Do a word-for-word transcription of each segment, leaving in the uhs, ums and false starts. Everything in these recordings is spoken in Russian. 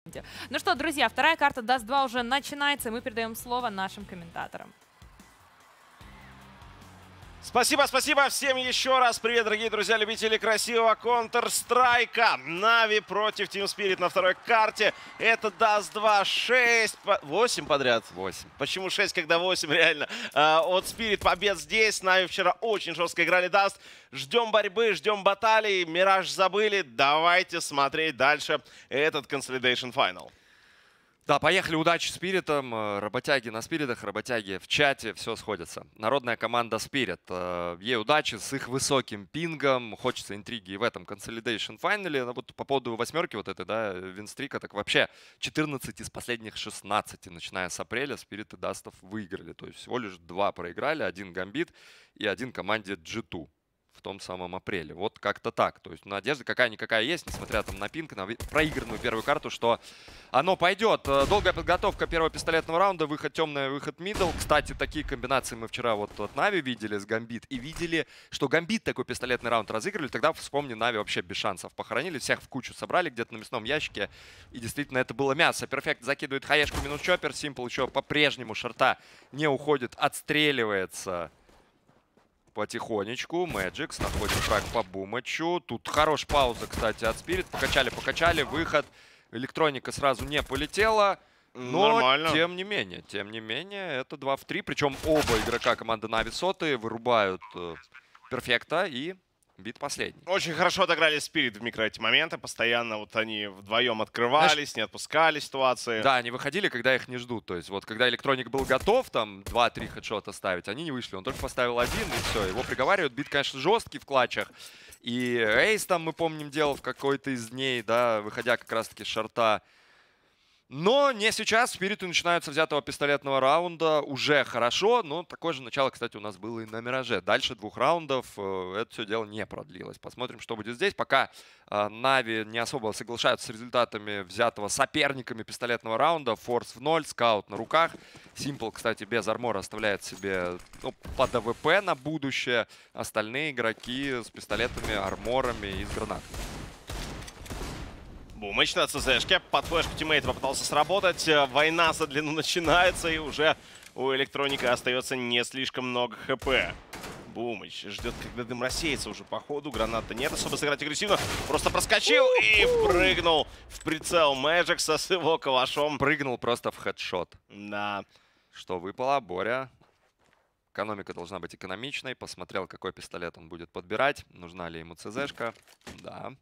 Ну что, друзья, вторая карта даст два уже начинается, и мы передаем слово нашим комментаторам. Спасибо, спасибо всем еще раз. Привет, дорогие друзья, любители красивого Counter-Strike. Нави против Team Spirit на второй карте. Это даст два, шесть, восемь подряд. восемь. Почему шесть, когда восемь, реально? А, от Spirit побед здесь. Нави вчера очень жестко играли даст. Ждем борьбы, ждем баталий. Мираж забыли. Давайте смотреть дальше этот Consolidation Final. Да, поехали, удачи Спиритам, работяги на Спиритах, работяги в чате, все сходится. Народная команда Спирит, ей удачи с их высоким пингом, хочется интриги и в этом Consolidation Final. Но вот по поводу восьмерки вот этой, да, винстрика, так вообще четырнадцать из последних шестнадцати, начиная с апреля, Спириты Дастов выиграли. То есть всего лишь два проиграли, один Гамбит и один команде джи ту. В том самом апреле. Вот как-то так. То есть надежда какая-никакая есть, несмотря там на пинг, на проигранную первую карту, что оно пойдет. Долгая подготовка первого пистолетного раунда, выход темный, выход мидл. Кстати, такие комбинации мы вчера вот от Нави видели с Гамбит. И видели, что Гамбит такой пистолетный раунд разыгрывали. Тогда, вспомни, Нави вообще без шансов похоронили. Всех в кучу собрали где-то на мясном ящике. И действительно это было мясо. Перфект закидывает хаешку минус чоппер. Симпл еще по-прежнему шорта не уходит, отстреливается потихонечку. Мэджикс находит фраг по Бумачу. Тут хорошая пауза, кстати, от Спирит. Покачали, покачали. Выход. Электроника сразу не полетела. Но, нормально. тем не менее, тем не менее, это два в три. Причем оба игрока команды Нави соты вырубают э, перфекта и бит последний. Очень хорошо отыграли Спирит в микро эти моменты. Постоянно вот они вдвоем открывались, Знаешь, не отпускали ситуации. Да, они выходили, когда их не ждут. То есть вот когда Электроник был готов там два-три хедшота ставить, они не вышли. Он только поставил один, и все. Его приговаривают. Бит, конечно, жесткий в клатчах. И Эйс там, мы помним, делал в какой-то из дней, да, выходя как раз-таки с шорта. Но не сейчас. Спириты начинают с взятого пистолетного раунда. Уже хорошо, но такое же начало, кстати, у нас было и на Мираже. Дальше двух раундов э, это все дело не продлилось. Посмотрим, что будет здесь. Пока э, Нави не особо соглашаются с результатами взятого соперниками пистолетного раунда. Форс в ноль, скаут на руках. Симпл, кстати, без армора оставляет себе, ну, под АВП на будущее. Остальные игроки с пистолетами, арморами и с гранатами. Бумыч на ЦЗшке. Под флешку тиммейт попытался сработать. Война за длину начинается, и уже у Электроника остается не слишком много хп. Бумыч ждет, когда дым рассеется уже по ходу. Граната нет, особо сыграть агрессивно. Просто проскочил и прыгнул в прицел Мэджикса с его калашом. Прыгнул просто в хедшот. Да. Что выпало? Боря. Экономика должна быть экономичной. Посмотрел, какой пистолет он будет подбирать. Нужна ли ему ЦЗшка. Да.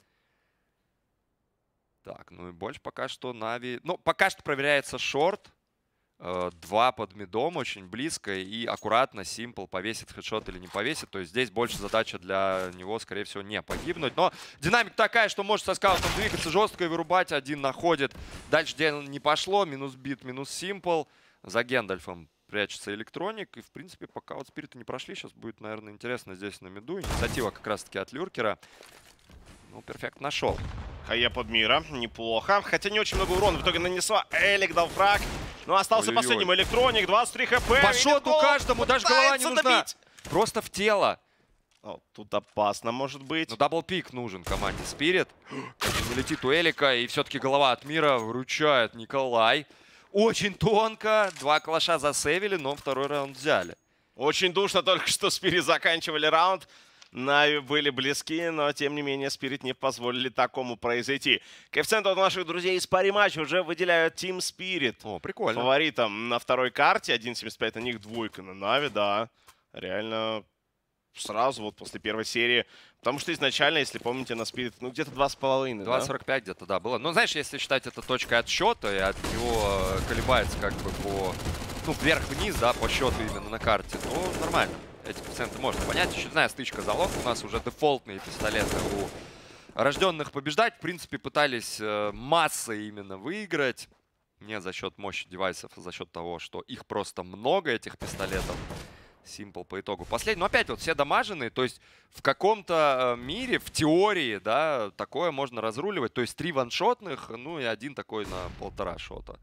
Так, ну и больше пока что Нави... Ну, пока что проверяется шорт. Э, два под мидом, очень близко. И аккуратно Симпл повесит хедшот или не повесит. То есть здесь больше задача для него, скорее всего, не погибнуть. Но динамика такая, что может со скаутом двигаться жестко и вырубать. Один находит. Дальше дело не пошло. Минус бит, минус Симпл. За Гендальфом прячется Электроник. И, в принципе, пока вот Спириты не прошли, сейчас будет, наверное, интересно здесь на миду. Инициатива как раз-таки от Люркера. Ну, перфект нашел. Хае под мира. Неплохо. Хотя не очень много урона в итоге нанесла. Элик дал фраг. Но остался Ой-ой-ой. последним. Электроник. двадцать три хп. По шоту каждому, даже голова не нужна. Добить. Просто в тело. О, тут опасно может быть. Ну, даблпик нужен команде Спирит. Не летит у Элика. И все-таки голова от мира выручает Николай. Очень тонко. Два калаша засейвили, но второй раунд взяли. Очень душно только что Спирит заканчивали раунд. Нави были близки, но тем не менее Спирит не позволили такому произойти. Коэффициент от наших друзей из пари матча уже выделяют Team Spirit. О, прикольно. Фаворитом на второй карте. один семьдесят пять на них, двойка на Нави, да. Реально сразу вот после первой серии. Потому что изначально, если помните, на Spirit, ну где-то два с половиной, два сорок пять где-то, да, было. Но знаешь, если считать это точкой отсчета, и от него колебается как бы по, ну, вверх-вниз, да, по счету именно на карте, то нормально. Эти коэффициенты можно понять. Очередная стычка залог. У нас уже дефолтные пистолеты у рожденных побеждать. В принципе, пытались э, массой именно выиграть. Не за счет мощи девайсов, а за счет того, что их просто много, этих пистолетов. Симпл по итогу последний. Но опять вот все дамаженные. То есть в каком-то мире, в теории, да, такое можно разруливать. То есть три ваншотных, ну и один такой на полтора шота.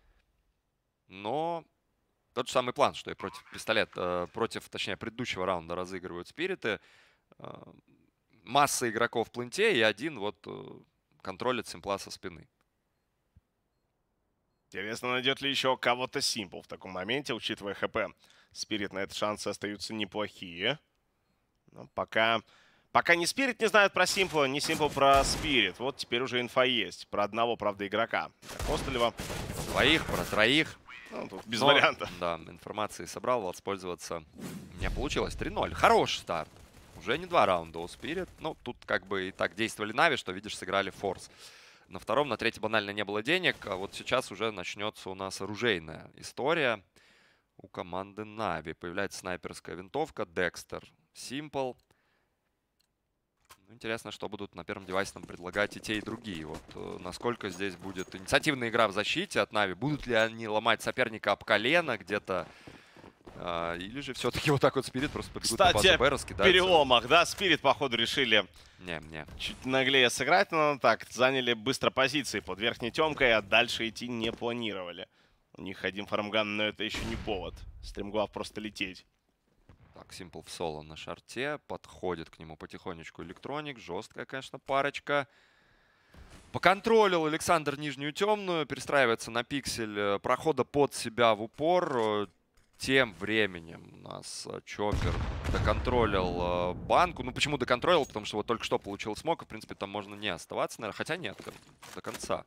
Но... Тот же самый план, что и против пистолета, против, точнее, предыдущего раунда разыгрывают Спириты. Масса игроков в пленте и один вот контролит Симпла со спины. Интересно, найдет ли еще кого-то Simple в таком моменте, учитывая ХП. Спирит на этот шансы остаются неплохие. Но пока... Пока ни Спирит не знает про Simple, ни Simple про Спирит. Вот теперь уже инфа есть. Про одного, правда, игрока. Костылева. Двоих, про троих. Ну, тут без Но, вариантов. Да, информации собрал, воспользоваться не получилось. три ноль. Хороший старт. Уже не два раунда у Спирит. Ну, тут как бы и так действовали Нави, что, видишь, сыграли форс. На втором, на третьем банально не было денег. А вот сейчас уже начнется у нас оружейная история. У команды Нави появляется снайперская винтовка. Декстер, Simple. Ну, интересно, что будут на первом девайсе нам предлагать и те, и другие. Вот э, насколько здесь будет инициативная игра в защите от Нави. Будут ли они ломать соперника об колено где-то? Э, или же все-таки вот так вот Спирит просто побегут на базу Б, раскидаются. Кстати, переломах, да? Спирит, походу, решили не, не. чуть наглее сыграть, но так, заняли быстро позиции под верхней темкой, а дальше идти не планировали. У них один фармган, но это еще не повод. Стримглав просто лететь. Так, Simple в соло на шарте. Подходит к нему потихонечку Электроник. Жесткая, конечно, парочка. Поконтролил Александр нижнюю темную. Перестраивается на пиксель прохода под себя в упор. Тем временем у нас Чоппер доконтролил банку. Ну, почему доконтролил? Потому что вот только что получил смок. В принципе, там можно не оставаться, наверное. Хотя нет, до конца.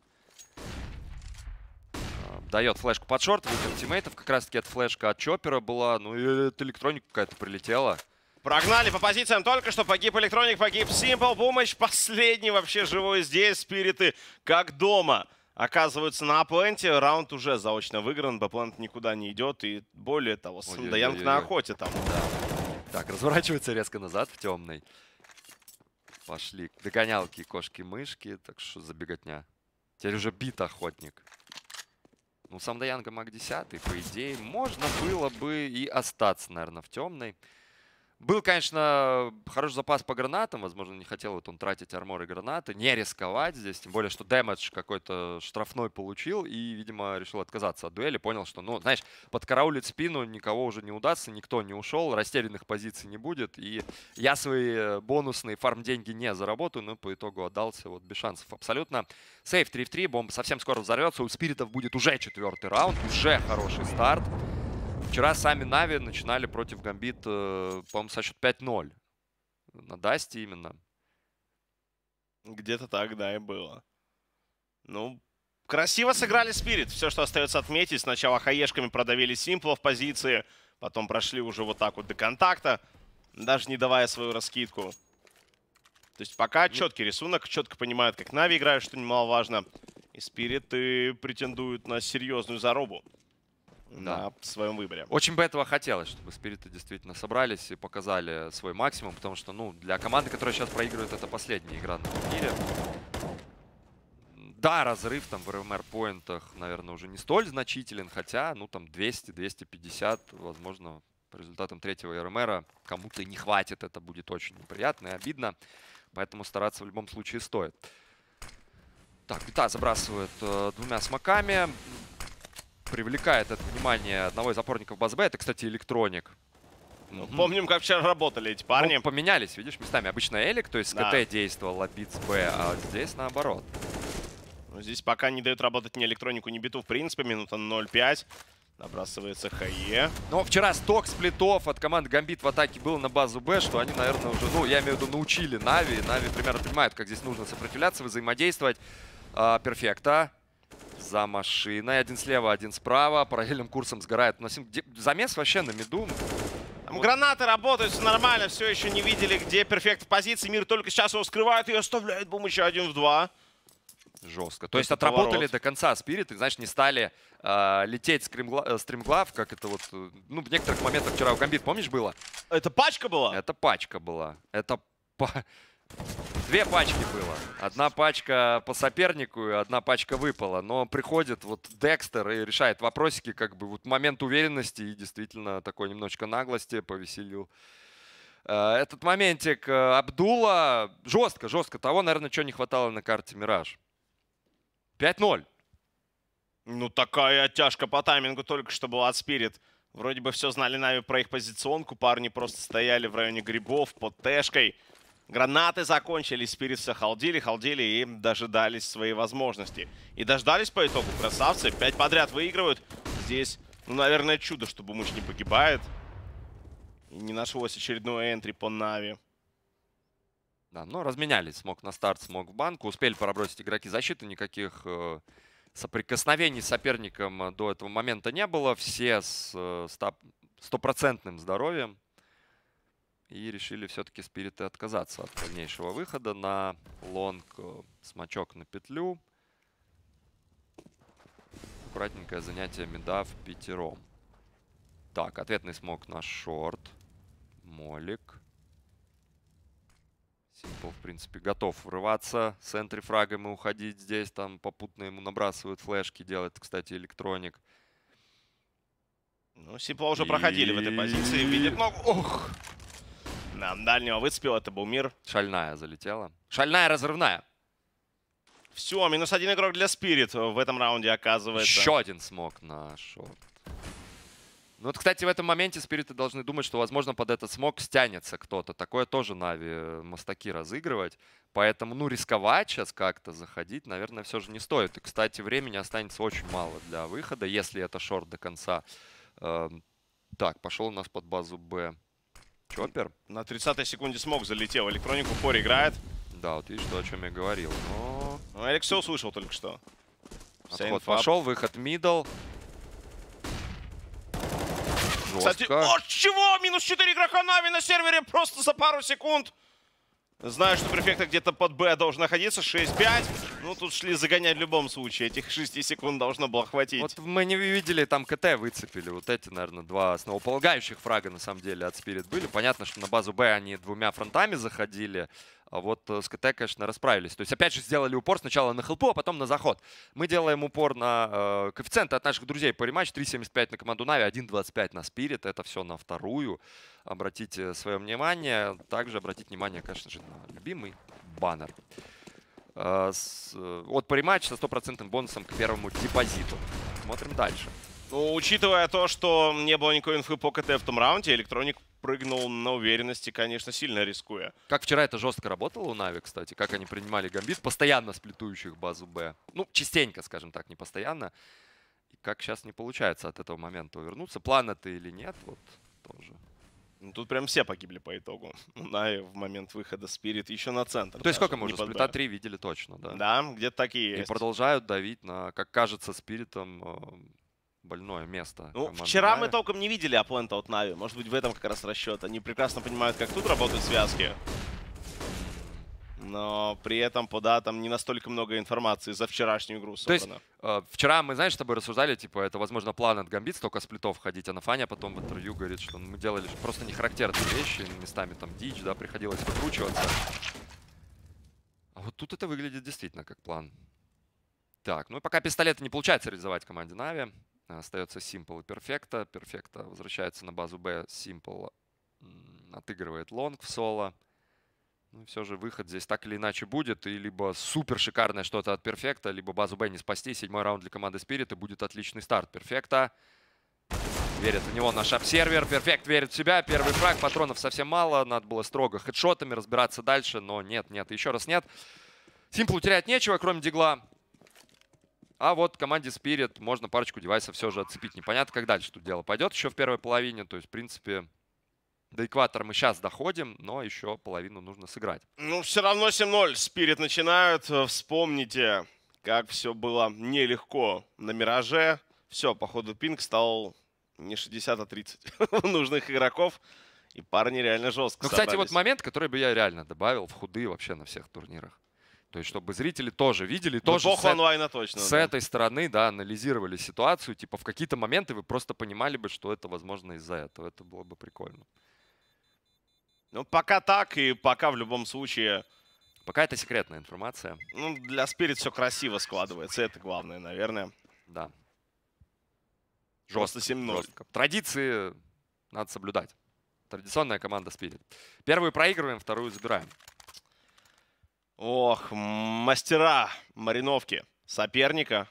Дает флешку под шорт, выпил тиммейтов. Как раз таки эта флешка от Чоппера была. Ну и эта электроника какая-то прилетела. Прогнали по позициям только что. Погиб Электроник, погиб Simple. Помощь последний вообще живой здесь. Спириты как дома оказываются на апленте. Раунд уже заочно выигран. Бэплент никуда не идет. И более того, Сандаянг на охоте там. Да. Так, разворачивается резко назад в темной. Пошли догонялки, кошки-мышки. Так что за беготня. Теперь уже бит охотник. Ну, сам Даянга маг десятый, по идее, можно было бы и остаться, наверное, в темной. Был, конечно, хороший запас по гранатам. Возможно, не хотел вот он тратить армор и гранаты. Не рисковать здесь. Тем более, что дэмэдж какой-то штрафной получил. И, видимо, решил отказаться от дуэли. Понял, что, ну, знаешь, подкараулить спину никого уже не удастся. Никто не ушел. Растерянных позиций не будет. И я свои бонусные фарм-деньги не заработаю. Но по итогу отдался вот без шансов абсолютно. Сейф три в три. Бомба совсем скоро взорвется. У Спиритов будет уже четвертый раунд. Уже хороший старт. Вчера сами Нави начинали против Гамбит, э, по-моему, со счет пять ноль. На Дасте именно. Где-то так, да, и было. Ну, красиво сыграли Спирит. Все, что остается отметить. Сначала хаешками продавили Simple в позиции. Потом прошли уже вот так вот до контакта. Даже не давая свою раскидку. То есть пока четкий рисунок. Четко понимают, как Нави играют, что немаловажно. И Спириты претендуют на серьезную заробу. Да. На своем выборе. Очень бы этого хотелось, чтобы Спириты действительно собрались и показали свой максимум, потому что, ну, для команды, которая сейчас проигрывает, это последняя игра на турнире. Да, разрыв там в эр эм эр-поинтах, наверное, уже не столь значителен, хотя, ну, там двести — двести пятьдесят, возможно, по результатам третьего эр эм эр кому-то не хватит, это будет очень неприятно и обидно, поэтому стараться в любом случае стоит. Так, Бита забрасывает э, двумя смоками. Привлекает это внимание одного из опорников базы Б. Это, кстати, Электроник. Ну, mm-hmm. Помним, как вчера работали эти парни. Ну, поменялись, видишь, местами. Обычно Элик, то есть с да. КТ действовал, а Бит с Б, а здесь наоборот. Ну, здесь пока не дают работать ни Электронику, ни Биту. В принципе, минута ноль пять. Набрасывается ХЕ. Но вчера сток сплитов от команды Гамбит в атаке был на базу Б, что они, наверное, уже, ну, я имею в виду, научили Нави. Нави примерно понимают, как здесь нужно сопротивляться, взаимодействовать. А, перфекта. За машиной. Один слева, один справа. Параллельным курсом сгорает. Замес вообще на миду. Там вот. Гранаты работают, все нормально. Все еще не видели, где перфект в позиции. Мир только сейчас его скрывает и оставляет бум еще один в два. Жестко. То есть отработали поворот. До конца Спирит. И, знаешь, не стали э, лететь стримглав, как это вот... Ну, в некоторых моментах вчера у Гамбит, помнишь, было? Это пачка была? Это пачка была. Это... Две пачки было. Одна пачка по сопернику и одна пачка выпала. Но приходит вот Декстер и решает вопросики, как бы вот момент уверенности и действительно такой немножечко наглости повеселил. Этот моментик Абдула жестко, жестко. Того, наверное, чего не хватало на карте Мираж. пять ноль. Ну, такая оттяжка по таймингу только что была от Спирит. Вроде бы все знали Нави про их позиционку. Парни просто стояли в районе грибов под тэшкой. Гранаты закончились, Спирит все халдили, халдили и дожидались своей возможности. И дождались по итогу. Красавцы. Пять подряд выигрывают. Здесь, ну, наверное, чудо, что Бумыч не погибает. И не нашлось очередной энтри по Нави. Да, но разменялись. Смог на старт, смог в банку. Успели пробросить игроки защиты. Никаких э, соприкосновений с соперником до этого момента не было. Все с э, стопроцентным здоровьем. И решили все-таки Спириты отказаться от дальнейшего выхода на лонг. Смачок на петлю. Аккуратненькое занятие мида в пятером. Так, ответный смог на шорт. Молик. Симпл, в принципе, готов врываться с энтри-фрагом и уходить здесь. Там попутно ему набрасывают флешки. Делает, кстати, электроник. Ну, Симпла уже проходили и... в этой позиции. Видит ногу. Ох! Да, дальнего выцепил. Это был мир. Шальная залетела. Шальная разрывная. Все, минус один игрок для Спирит в этом раунде оказывается. Еще один смог на шорт. Ну вот, кстати, в этом моменте Спириты должны думать, что, возможно, под этот смог стянется кто-то. Такое тоже Нави мастаки разыгрывать. Поэтому, ну, рисковать сейчас как-то заходить, наверное, все же не стоит. И, кстати, времени останется очень мало для выхода, если это шорт до конца. Эм, так, пошел у нас под базу Б. Чоппер. На тридцатой секунде смог залетел. Электроник в упоре играет. Да, вот видишь, то, о чем я говорил. Но... Ну, Алекс все услышал только что. Отход пошел, выход мидл. Кстати, от чего? Минус четыре игрока Нави на сервере просто за пару секунд. Знаю, что префекта где-то под Б должен находиться. шесть пять. Ну, тут шли загонять в любом случае. Этих шести секунд должно было хватить. Вот мы не видели, там КТ выцепили. Вот эти, наверное, два основополагающих фрага, на самом деле, от Спирит были. Понятно, что на базу Б они двумя фронтами заходили. А вот с КТ, конечно, расправились. То есть, опять же, сделали упор сначала на хелпу, а потом на заход. Мы делаем упор на э, коэффициенты от наших друзей по рематч. три семьдесят пять на команду Нави, один двадцать пять на Спирит. Это все на вторую. Обратите свое внимание. Также обратите внимание, конечно же, на любимый баннер. Э, с, э, вот по рематч со стопроцентным бонусом к первому депозиту. Смотрим дальше. Ну, учитывая то, что не было никакой инфы по КТ в том раунде, Электроник прыгнул на уверенности, конечно, сильно рискуя. Как вчера это жестко работало у Нави, кстати, как они принимали гамбит, постоянно сплитующих базу Б. Ну, частенько, скажем так, не постоянно. И как сейчас не получается от этого момента увернуться. План это или нет, вот тоже. Ну, тут прям все погибли по итогу. Нави в момент выхода Спирит еще на центр. То есть сколько мы уже? Сплита три видели точно, да? Да, где-то такие есть. И продолжают давить на, как кажется, Спиритом... больное место. Ну, вчера Нави. Мы толком не видели аплента от Нави. Может быть, в этом как раз расчет. Они прекрасно понимают, как тут работают связки. Но при этом по датам не настолько много информации за вчерашнюю игру собрано. То есть, э, вчера мы, знаешь, с тобой рассуждали, типа, это, возможно, план от гамбит, столько сплитов ходить, а Нафаня потом в интервью говорит, что мы делали просто нехарактерные вещи, местами там дичь, да, приходилось выкручиваться. А вот тут это выглядит действительно как план. Так, ну и пока пистолеты не получается реализовать команде Нави. Остается Симпл и Перфекта. Перфекта возвращается на базу Б. Симпл отыгрывает лонг в соло. Ну, все же выход здесь так или иначе будет. И либо супер шикарное что-то от Перфекта, либо базу Б не спасти. Седьмой раунд для команды Спирит, и будет отличный старт Перфекта. Верит в него наш обсервер. Перфект верит в себя. Первый фраг. Патронов совсем мало. Надо было строго хедшотами разбираться дальше. Но нет, нет, еще раз нет. Симплу терять нечего, кроме дигла. А вот команде Spirit можно парочку девайсов все же отцепить. Непонятно, как дальше тут дело пойдет еще в первой половине. То есть, в принципе, до экватора мы сейчас доходим, но еще половину нужно сыграть. Ну, все равно семь ноль. Spirit начинают. Вспомните, как все было нелегко на Мираже. Все, походу, пинг стал не шестьдесят, а тридцать нужных игроков. И парни реально жестко Ну, кстати, вот момент, который бы я реально добавил в худы вообще на всех турнирах. То есть, чтобы зрители тоже видели, ну, тоже с, онлайна точно, с да. этой стороны, да, анализировали ситуацию. Типа, в какие-то моменты вы просто понимали бы, что это, возможно, из-за этого. Это было бы прикольно. Ну, пока так, и пока в любом случае... Пока это секретная информация. Ну, для Spirit все красиво складывается. Это главное, наверное. Да. Жестко семь ноль. Традиции надо соблюдать. Традиционная команда Spirit. Первую проигрываем, вторую забираем. Ох, мастера мариновки соперника.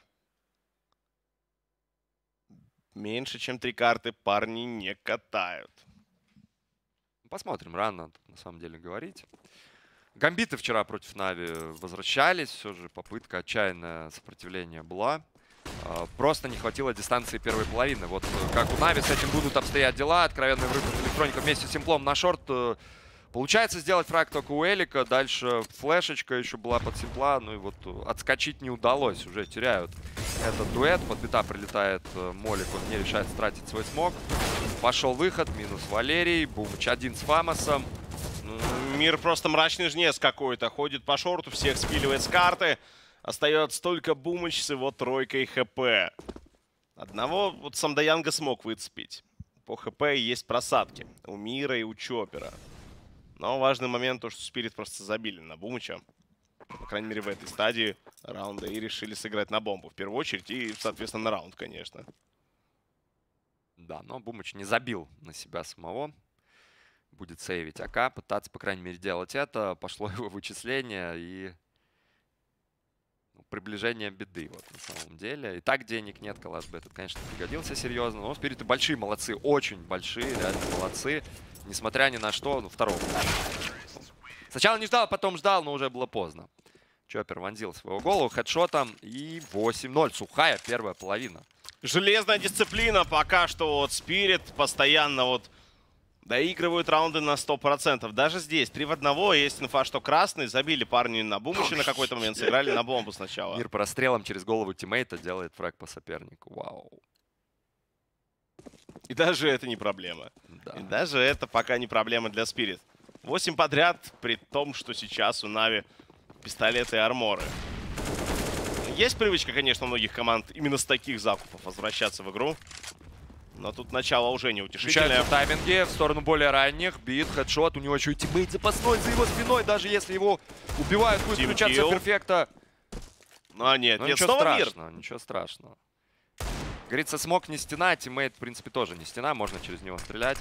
Меньше, чем три карты парни не катают. Посмотрим, рано тут на самом деле говорить. Гамбиты вчера против Нави возвращались. Все же попытка, отчаянное сопротивление была. Просто не хватило дистанции первой половины. Вот как у Нави с этим будут обстоять дела. Откровенный врыв электроника вместе с Симплом на шорт. Получается сделать фраг только у Элика. Дальше флешечка еще была под Симпла. Ну и вот отскочить не удалось. Уже теряют этот дуэт. Под бита прилетает Молик. Он не решает тратить свой смог. Пошел выход. Минус Валерий. Бумыч один с Фамосом. Мир просто мрачный жнец какой-то. Ходит по шорту, всех спиливает с карты. Остается только Бумыч с его тройкой ХП. Одного вот Самдаянга смог выцепить. По ХП есть просадки. У Мира и у Чопера. Но важный момент то, что Спирит просто забили на Бумыча. По крайней мере, в этой стадии раунда. И решили сыграть на бомбу в первую очередь. И, соответственно, на раунд, конечно. Да, но Бумыч не забил на себя самого. Будет сейвить АК. Пытаться, по крайней мере, делать это. Пошло его вычисление и приближение беды. Вот, на самом деле. И так денег нет. Калаш бы этот, конечно, пригодился серьезно. Но Спириты большие молодцы. Очень большие. Реально молодцы. Несмотря ни на что, ну, второго. Сначала не ждал, потом ждал, но уже было поздно. Чоппер вонзил свою голову хедшотом. И восемь ноль. Сухая первая половина. Железная дисциплина. Пока что вот Спирит постоянно вот доигрывают раунды на сто процентов. Даже здесь три в одного. Есть инфа, что красный. Забили парни на Бумыча на какой-то момент. Сыграли на бомбу сначала. Мир прострелом через голову тиммейта делает фраг по сопернику. Вау. И даже это не проблема. Да. И даже это пока не проблема для Спирит. восемь подряд, при том, что сейчас у Нави пистолеты и арморы. Есть привычка, конечно, у многих команд именно с таких закупов возвращаться в игру. Но тут начало уже неутешительное. В тайминге в сторону более ранних. Бит, хедшот. У него еще и тиммейт запасной за его спиной. Даже если его убивают, будет включаться перфекта. Ну, а нет, Но нет, ничего снова страшного, мир. ничего страшного. Говорится, смог не стена, тиммейт, в принципе, тоже не стена. Можно через него стрелять.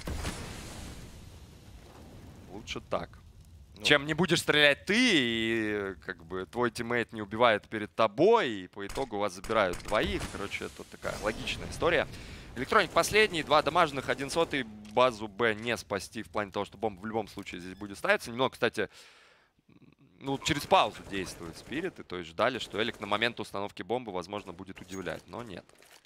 Лучше так. Ну. Чем не будешь стрелять ты, и как бы твой тиммейт не убивает перед тобой, и по итогу вас забирают двоих. Короче, это такая логичная история. Электроник последний, два дамажных, один сотый. Базу Б не спасти в плане того, что бомба в любом случае здесь будет ставиться. Немного, кстати, ну, через паузу действуют Спириты. То есть ждали, что Элик на момент установки бомбы, возможно, будет удивлять. Но нет.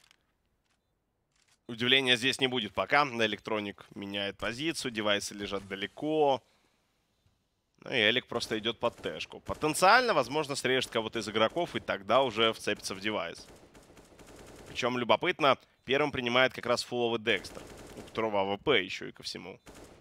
Удивления здесь не будет пока. Электроник меняет позицию, девайсы лежат далеко. Ну и Элик просто идет под тэшку. Потенциально, возможно, срежет кого-то из игроков, и тогда уже вцепится в девайс. Причем любопытно, первым принимает как раз фуловый Декстер, у которого АВП еще и ко всему.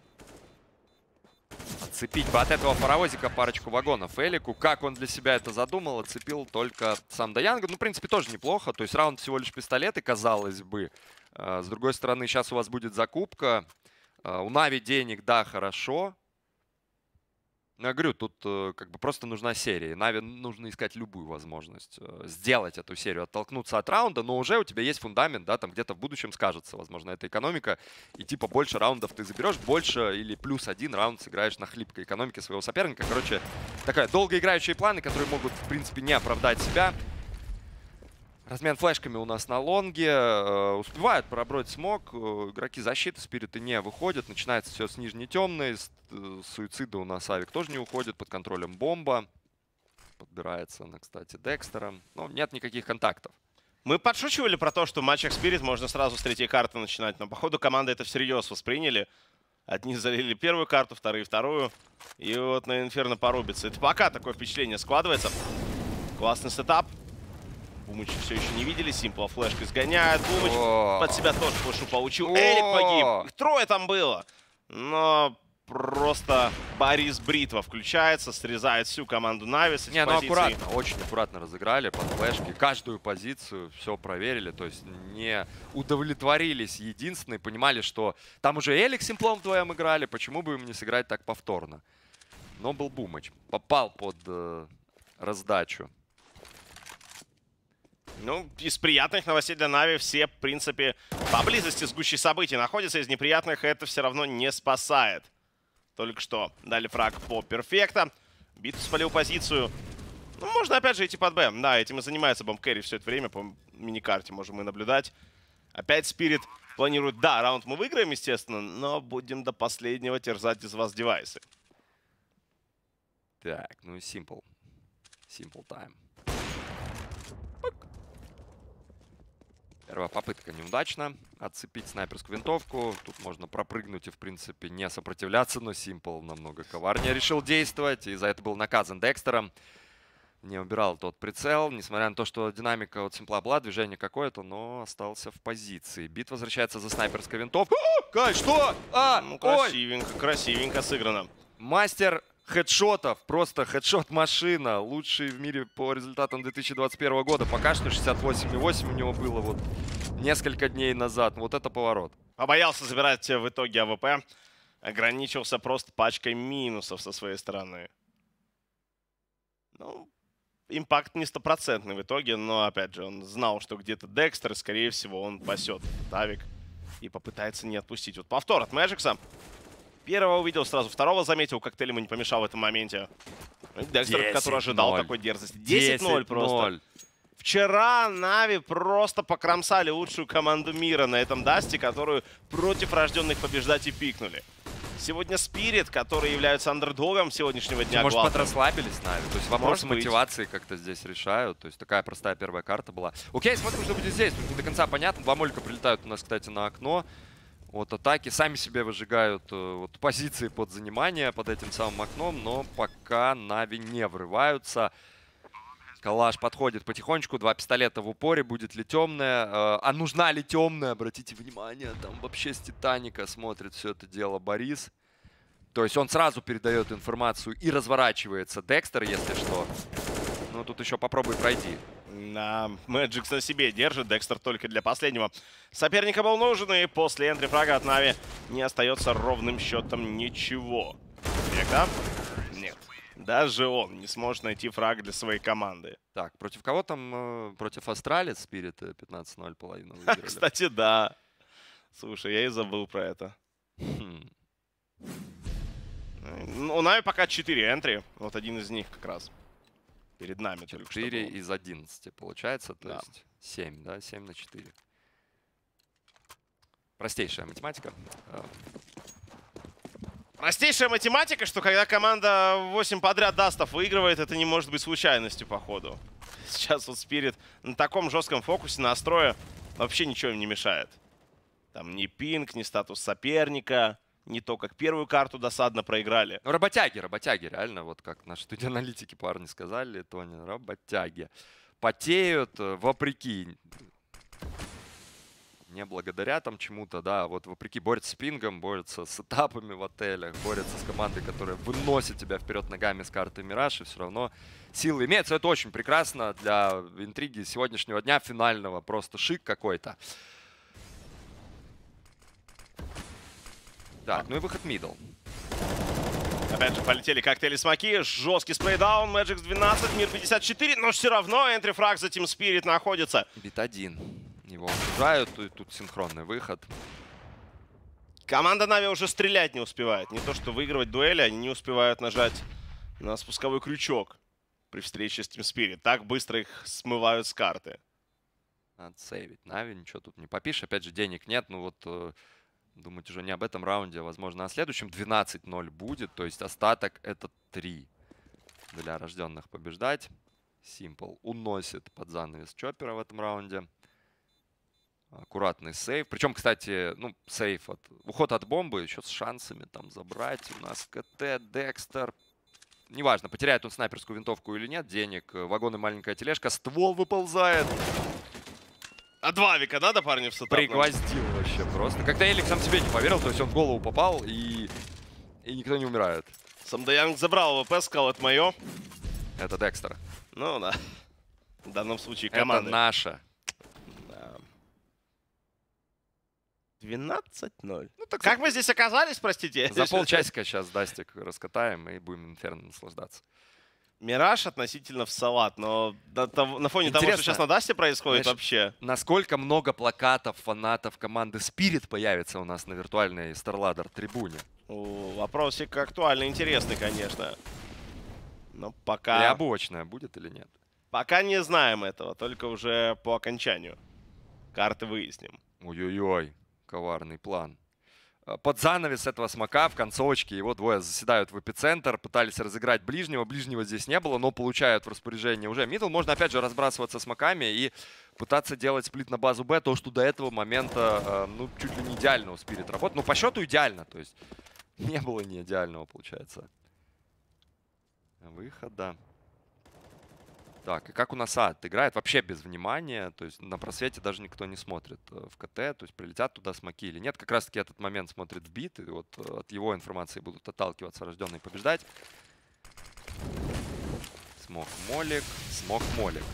Отцепить бы от этого паровозика парочку вагонов Элику. Как он для себя это задумал, отцепил только Самдаянга. Ну, в принципе, тоже неплохо. То есть раунд всего лишь пистолеты, казалось бы. С другой стороны, сейчас у вас будет закупка. У Нави денег, да, хорошо. Но я говорю, тут как бы просто нужна серия. Нави нужно искать любую возможность сделать эту серию, оттолкнуться от раунда, но уже у тебя есть фундамент, да, там где-то в будущем скажется, возможно, эта экономика. И типа больше раундов ты заберешь, больше или плюс один раунд сыграешь на хлипкой экономике своего соперника. Короче, такая долгоиграющие планы, которые могут, в принципе, не оправдать себя. Размен флешками у нас на лонге. Э, успевают пробрать смог. Э, игроки защиты, Спириты не выходят. Начинается все с нижней темной. С, э, суицида у нас Авик тоже не уходит. Под контролем бомба. Подбирается она, кстати, Декстером. Но нет никаких контактов. Мы подшучивали про то, что в матчах Спирит можно сразу с третьей карты начинать. Но, походу, команды это всерьез восприняли. Одни залили первую карту, вторые вторую. И вот на Инферно порубится. Это пока такое впечатление складывается. Классный сетап. Бумыч все еще не видели. Симпла флешкой сгоняет. Бумыч под себя тоже флешу получил. Элик погиб. Их трое там было. Но просто Борис Бритва включается, срезает всю команду Нави с этих Не, ну позиций. аккуратно, очень аккуратно разыграли под флешки. Каждую позицию все проверили. То есть не удовлетворились единственной. Понимали, что там уже Элик с Симплом вдвоем играли. Почему бы им не сыграть так повторно? Но был Бумыч. Попал под э, раздачу. Ну, из приятных новостей для Нави все, в принципе, поблизости с гущей событий находятся. Из неприятных это все равно не спасает. Только что дали фраг по перфекта. Бит спалил позицию. Ну, можно опять же идти под Б. Да, этим и занимается бомб-кэрри все это время. По миникарте можем мы наблюдать. Опять Спирит планирует. Да, раунд мы выиграем, естественно, но будем до последнего терзать из вас девайсы. Так, ну и Simple. Simple time. Первая попытка неудачна. Отцепить снайперскую винтовку. Тут можно пропрыгнуть и, в принципе, не сопротивляться. Но Simple намного коварнее решил действовать. И за это был наказан Декстером. Не убирал тот прицел. Несмотря на то, что динамика от Симпла была, движение какое-то, но остался в позиции. Бит возвращается за снайперской винтовкой. Кай, что? А, ну, красивенько, ой. красивенько сыграно. Мастер хедшотов. Просто хедшот-машина. Лучший в мире по результатам две тысячи двадцать первого года. Пока что шестьдесят восемь и восемь у него было вот несколько дней назад. Вот это поворот. Побоялся забирать в итоге АВП. Ограничился просто пачкой минусов со своей стороны. Ну, импакт не стопроцентный в итоге. Но, опять же, он знал, что где-то Декстер. Скорее всего, он пасет Тавик и попытается не отпустить. Вот повтор от Мэджикса. Первого увидел, сразу второго заметил. Коктейль ему не помешал в этом моменте. Декстер, который ожидал такой дерзости. десять ноль просто. Вчера Нави просто покромсали лучшую команду мира на этом Дасте, которую против рожденных побеждать и пикнули. Сегодня Спирит, которые являются андердогом сегодняшнего дня. Может, подрасслабились Нави? То есть вопросы Может мотивации как-то здесь решают. То есть такая простая первая карта была. Окей, смотрим, что будет здесь. Тут не до конца понятно. Два молика прилетают у нас, кстати, на окно. Вот атаки сами себе выжигают э, вот, позиции под занимание под этим самым окном, но пока Нави не врываются. Калаш подходит потихонечку, два пистолета в упоре, будет ли темная, э, а нужна ли темная, обратите внимание, там вообще с Титаника смотрит все это дело Борис. То есть он сразу передает информацию и разворачивается Декстер, если что. Ну тут еще попробуй пройди. Да, Мэджикс на себе держит. Декстер только для последнего соперника был нужен. И после энтри фрага от Нави не остается ровным счетом ничего. Века? Нет. Даже он не сможет найти фраг для своей команды. Так, против кого там? Э, против Астралис Спирит пятнадцать ноль половину выиграли. Кстати, да. Слушай, я и забыл про это. Хм. У Нави пока четыре энтри. Вот один из них как раз. Перед нами только что четыре было. из одиннадцати получается, то Да. есть семь, да, семь на четыре. Простейшая математика. Простейшая математика, что когда команда восемь подряд дастов выигрывает, это не может быть случайностью, походу. Сейчас вот Спирит на таком жестком фокусе настроя вообще ничего им не мешает. Там ни пинг, ни статус соперника, не то, как первую карту досадно проиграли. Ну, работяги, работяги, реально, вот как наши студия-аналитики парни сказали, Тони, работяги. Потеют, вопреки, не благодаря там чему-то, да, вот вопреки борются с пингом, борются с этапами в отелях, борются с командой, которая выносит тебя вперед ногами с карты Мираж, и все равно силы имеются. Это очень прекрасно для интриги сегодняшнего дня, финального, просто шик какой-то. Так, ну и выход мидл. Опять же, полетели коктейли смоки. Жесткий спрейдаун. Мэджикс двенадцать, Мир пятьдесят четыре. Но все равно энтри-фраг за Team Spirit находится. Бит один. Его окружают. И тут синхронный выход. Команда Нави уже стрелять не успевает. Не то, что выигрывать дуэли, они не успевают нажать на спусковой крючок при встрече с Team Spirit. Так быстро их смывают с карты. Надо сейвить. Нави ничего тут не попишешь. Опять же, денег нет. Ну вот... Думать уже не об этом раунде, возможно, о следующем. двенадцать ноль будет, то есть остаток это три. Для рожденных побеждать. Simple уносит под занавес Чоппера в этом раунде. Аккуратный сейв. Причем, кстати, ну, сейв, от, уход от бомбы еще с шансами там забрать. У нас КТ, Декстер. Неважно, потеряет он снайперскую винтовку или нет. Денег, вагон и маленькая тележка. Ствол выползает. А два века надо, парни, в сетап? Пригвоздил вообще просто. Как-то Элик сам себе не поверил, то есть он в голову попал, и, и никто не умирает. Самдаянг забрал ВП, сказал, это мое. Это Декстер. Ну да. В данном случае команда. Это наша. Да. двенадцать ноль. Ну, так как за... мы здесь оказались, простите? За полчасика сейчас Дастик раскатаем и будем Инферно наслаждаться. Мираж относительно в салат, но на, на фоне Интересно, того, что сейчас на Дасте происходит, знаешь, вообще. Насколько много плакатов фанатов команды Spirit появится у нас на виртуальной StarLadder трибуне? О, вопросик актуальный, интересный, конечно. Но пока... И обочная будет или нет? Пока не знаем этого, только уже по окончанию карты выясним. Ой-ой-ой, коварный план. под занавес этого смока в концовочке его двое заседают в эпицентр, пытались разыграть ближнего, ближнего здесь не было, но получают в распоряжение уже мидл. Можно опять же разбрасываться смоками и пытаться делать сплит на базу Б, то, что до этого момента, ну, чуть ли не идеально у Spirit работает. Ну, по счету идеально, то есть не было не идеального, получается, выхода. Так, и как у нас ад играет вообще без внимания, то есть на просвете даже никто не смотрит в КТ, то есть прилетят туда смоки или нет. Как раз таки этот момент смотрит в бит, и вот от его информации будут отталкиваться рожденные побеждать. Смок молик, смок молик.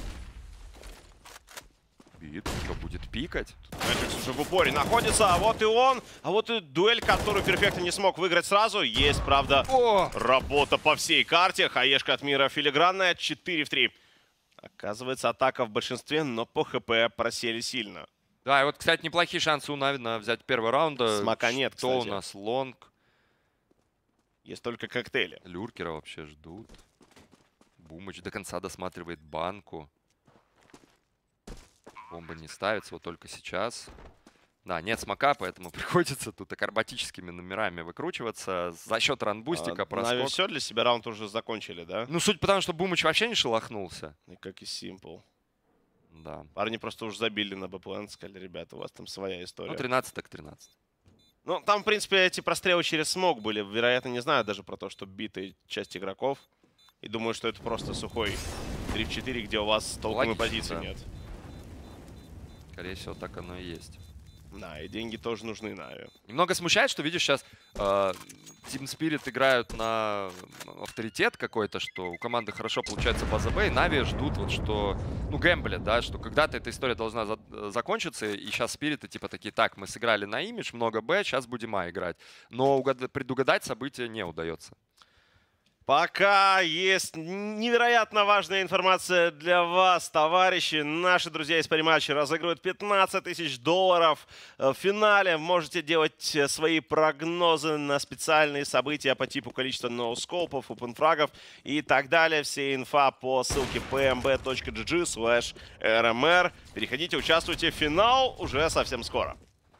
Бит, что будет пикать? Мэтрикс уже в упоре находится, а вот и он. А вот и дуэль, которую Перфекто не смог выиграть сразу. Есть, правда, О! работа по всей карте. Хаешка от мира филигранная, четыре в три. Оказывается, атака в большинстве, но по ХП просели сильно. Да, и вот, кстати, неплохие шансы у Нави на взять первый раунд. Смока нет, Что кстати. у нас? Лонг. Есть только коктейли. Люркера вообще ждут. Бумыч до конца досматривает банку. Бомба не ставится, вот только сейчас. Да, нет смока, поэтому приходится тут акробатическими номерами выкручиваться. За счет ранбустика, А, проскок. Нави все для себя раунд уже закончили, да? Ну, суть потому, что Бумыч вообще не шелохнулся. И как и Симпл. Да. Парни просто уже забили на Б-план, сказали, ребята, у вас там своя история. Ну, тринадцать так тринадцать. Ну, там, в принципе, эти прострелы через смог были. Вероятно, не знаю даже про то, что битая часть игроков. И думаю, что это просто сухой три в четыре, где у вас толком и позиции да. нет. Скорее всего, так оно и есть. Да, и деньги тоже нужны Нави. Немного смущает, что, видишь, сейчас э, Team Spirit играют на авторитет какой-то, что у команды хорошо получается база Б, и Нави ждут, вот что, ну, гэмблят, да, что когда-то эта история должна за закончиться, и сейчас Спириты типа такие, так, мы сыграли на имидж, много Б, сейчас будем А играть. Но предугадать события не удается. Пока есть невероятно важная информация для вас, товарищи. Наши друзья из Париматча разыгрывают пятнадцать тысяч долларов в финале. Можете делать свои прогнозы на специальные события по типу количества ноускопов, опенфрагов и так далее. Все инфа по ссылке pmb.gg слэш rmr. Переходите, участвуйте. Финал уже совсем скоро.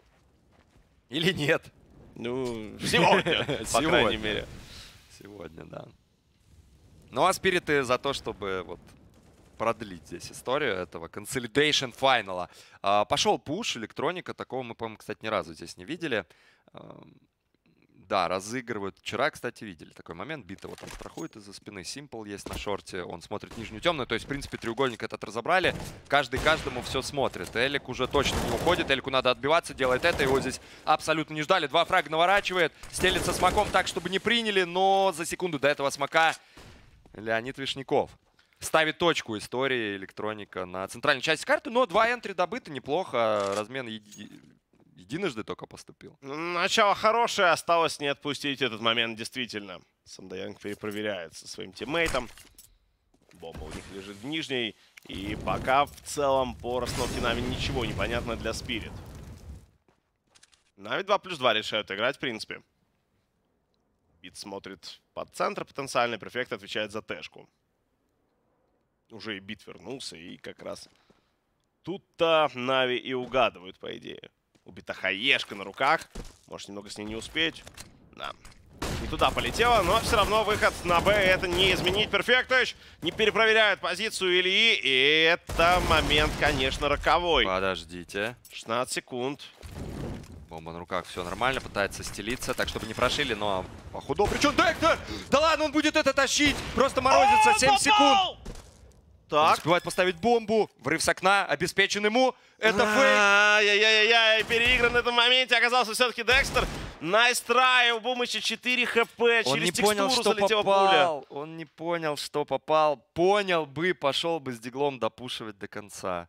Или нет? Ну, сегодня, по крайней мере. Сегодня, да. Ну, а Спириты за то, чтобы вот продлить здесь историю этого Consolidation Final. А, пошел пуш, электроника. Такого мы, по-моему, кстати, ни разу здесь не видели. А, да, разыгрывают. Вчера, кстати, видели такой момент. Бита вот он проходит из-за спины. Симпл есть на шорте. Он смотрит нижнюю темную. То есть, в принципе, треугольник этот разобрали. Каждый каждому все смотрит. Элик уже точно не уходит. Элику надо отбиваться, делает это. Его здесь абсолютно не ждали. Два фрага наворачивает. Стелится смоком так, чтобы не приняли. Но за секунду до этого смока Леонид Вишняков ставит точку истории электроника на центральной части карты. Но два энтри добыты неплохо. Размен еди... единожды только поступил. Начало хорошее. Осталось не отпустить этот момент действительно. Самдаянг перепроверяет со своим тиммейтом. Бомба у них лежит в нижней. И пока в целом по расстановке Нави ничего не понятно для Spirit. Нави два плюс два решают играть, в принципе. Бит смотрит под центр потенциально. Перфект отвечает за тэшку. Уже и Бит вернулся. И как раз тут-то Нави и угадывают, по идее. Убита хаешка на руках. Может, немного с ней не успеть. Да. Не туда полетела, но все равно выход на Б это не изменить. Перфектович не перепроверяет позицию Ильи. И это момент, конечно, роковой. Подождите. шестнадцать секунд. Бомба на руках, все нормально, пытается стелиться, так, чтобы не прошили, но походу. Причем Дектор! Да ладно, он будет это тащить! Просто морозится, семь секунд! Так. Успевает поставить бомбу, врыв с окна, обеспечен ему. Это фейк. Ай-яй-яй-яй, переигран на этом моменте оказался все-таки Декстер. Найс трай, у Бумыча четыре хп, Он через не понял, текстуру что залетела попал. пуля. Он не понял, что попал. Понял бы, пошел бы с диглом допушивать до конца.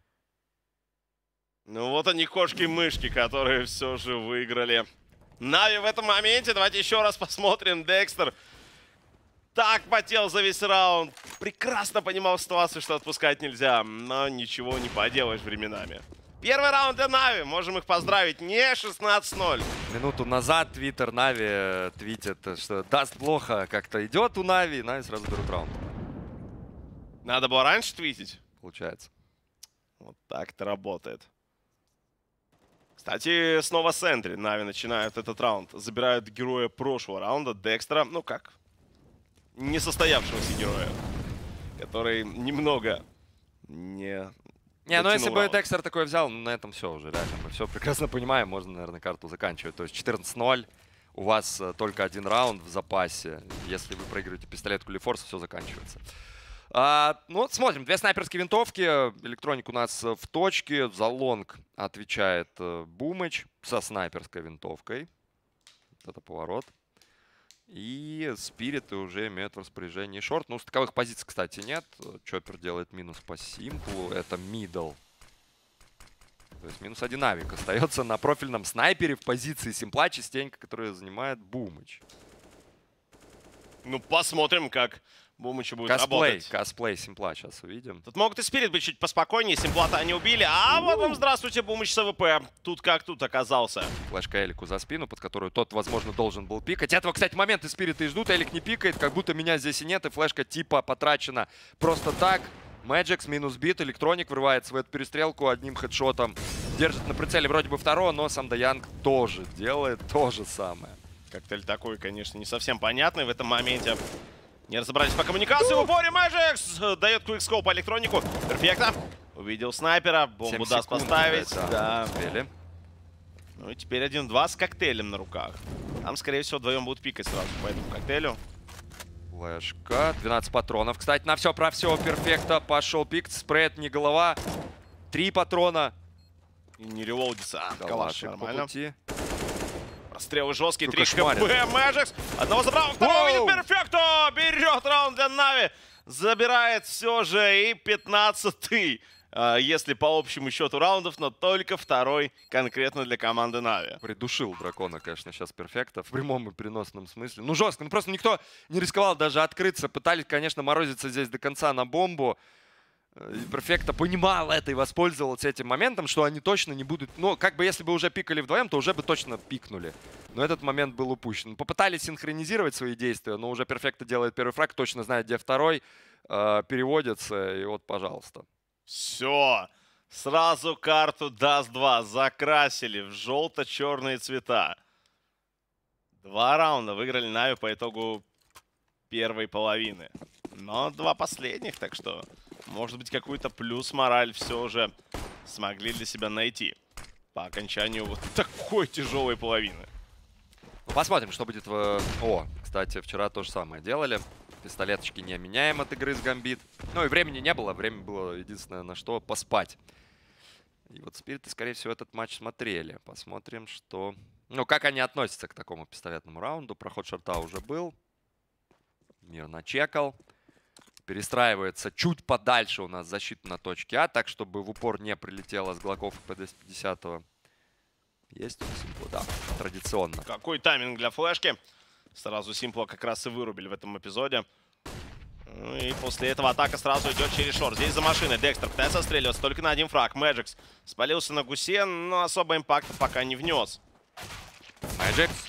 Ну вот они, кошки-мышки, которые все же выиграли. Нави в этом моменте. Давайте еще раз посмотрим. Декстер так потел за весь раунд. Прекрасно понимал ситуацию, что отпускать нельзя. Но ничего не поделаешь временами. Первый раунд для Нави. Можем их поздравить. Не шестнадцать ноль. Минуту назад твиттер Нави твитит, что даст плохо как-то идет у Нави. Нави сразу берут раунд. Надо было раньше твитить. Получается. Вот так это работает. Кстати, снова Сентри. Нави начинают этот раунд. Забирают героя прошлого раунда, Декстера. Ну как? Несостоявшегося героя. Который немного не... Не, ну если бы раунд. Декстер такой взял, ну на этом все уже, реально. Мы все прекрасно понимаем, можно, наверное, карту заканчивать. То есть четырнадцать ноль, у вас э, только один раунд в запасе. Если вы проигрываете пистолетку или форс, все заканчивается. А, ну вот смотрим, две снайперские винтовки. Электроник у нас в точке. За лонг отвечает э, Бумыч со снайперской винтовкой. Вот это поворот. И спириты уже имеют в распоряжении шорт. Ну, таковых позиций, кстати, нет. Чоппер делает минус по симплу. Это мидл. То есть минус один авик остается на профильном снайпере в позиции симпла частенько, который занимает Бумыч. Ну, посмотрим, как Бумыч будет Косплей, работать. косплей симпла сейчас увидим. Тут могут и Спирит быть чуть поспокойнее. Симплата они убили. А вот вам здравствуйте, Бумыч с АВП. Тут как тут оказался. Флешка Элику за спину, под которую тот, возможно, должен был пикать. Этого, кстати, моменты Спириты ждут. Элик не пикает, как будто меня здесь и нет. И флешка типа потрачена просто так. Мэджикс минус бит. Электроник врывается в эту перестрелку одним хедшотом. Держит на прицеле вроде бы второго, но Самдаянг тоже делает то же самое. Коктейль такой, конечно, не совсем понятный в этом моменте. Не разобрались по коммуникации. В упоре Мэджикс дает квикскоп по электронику. Перфектно. Увидел снайпера. Бомбу даст секунд, поставить. Да, Да. успели. Ну и теперь один-два с коктейлем на руках. Там, скорее всего, вдвоем будут пикать сразу по этому коктейлю. Флешка. двенадцать патронов. Кстати, на все про все перфекто. Пошел пик. Спрейт, не голова. Три патрона. И не револдится. А, калаш, Калашик по нормально. пути. Стрелы жесткие, Ну, три кошмарит. хп, Мэджикс. Одного забрал, второго Воу! видит перфекто. Берет раунд для Нави. Забирает все же и пятнадцатый, если по общему счету раундов, но только второй конкретно для команды Нави. Придушил дракона, конечно, сейчас перфекто. В прямом и переносном смысле. Ну, жестко. Ну, просто никто не рисковал даже открыться. Пытались, конечно, морозиться здесь до конца на бомбу. И перфекто понимал это и воспользовался этим моментом, что они точно не будут... Ну, как бы если бы уже пикали вдвоем, то уже бы точно пикнули. Но этот момент был упущен. Попытались синхронизировать свои действия, но уже перфекто делает первый фраг, точно знает, где второй. Э, переводится, и вот, пожалуйста. Все. Сразу карту даст два закрасили в желто-черные цвета. Два раунда выиграли Нави по итогу первой половины. Но два последних, так что, может быть, какой-то плюс мораль все же смогли для себя найти по окончанию вот такой тяжелой половины. Ну, посмотрим, что будет в... О, кстати, вчера то же самое делали. Пистолеточки не меняем от игры с Гамбит. Ну и времени не было. Время было единственное на что — поспать. И вот Спириты, скорее всего, этот матч смотрели. Посмотрим, что... Ну, как они относятся к такому пистолетному раунду. Проход шорта уже был. Мир начекал. Перестраивается чуть подальше у нас защита на точке А, так, чтобы в упор не прилетело с глоков и П двести пятьдесят. Есть у Симпла, да, традиционно. Какой тайминг для флешки. Сразу Симпла как раз и вырубили в этом эпизоде. Ну и после этого атака сразу идет через шорт. Здесь за машиной Декстер пытается отстреливаться только на один фраг. Мэджикс спалился на гусе, но особо импакта пока не внес. Мэджикс.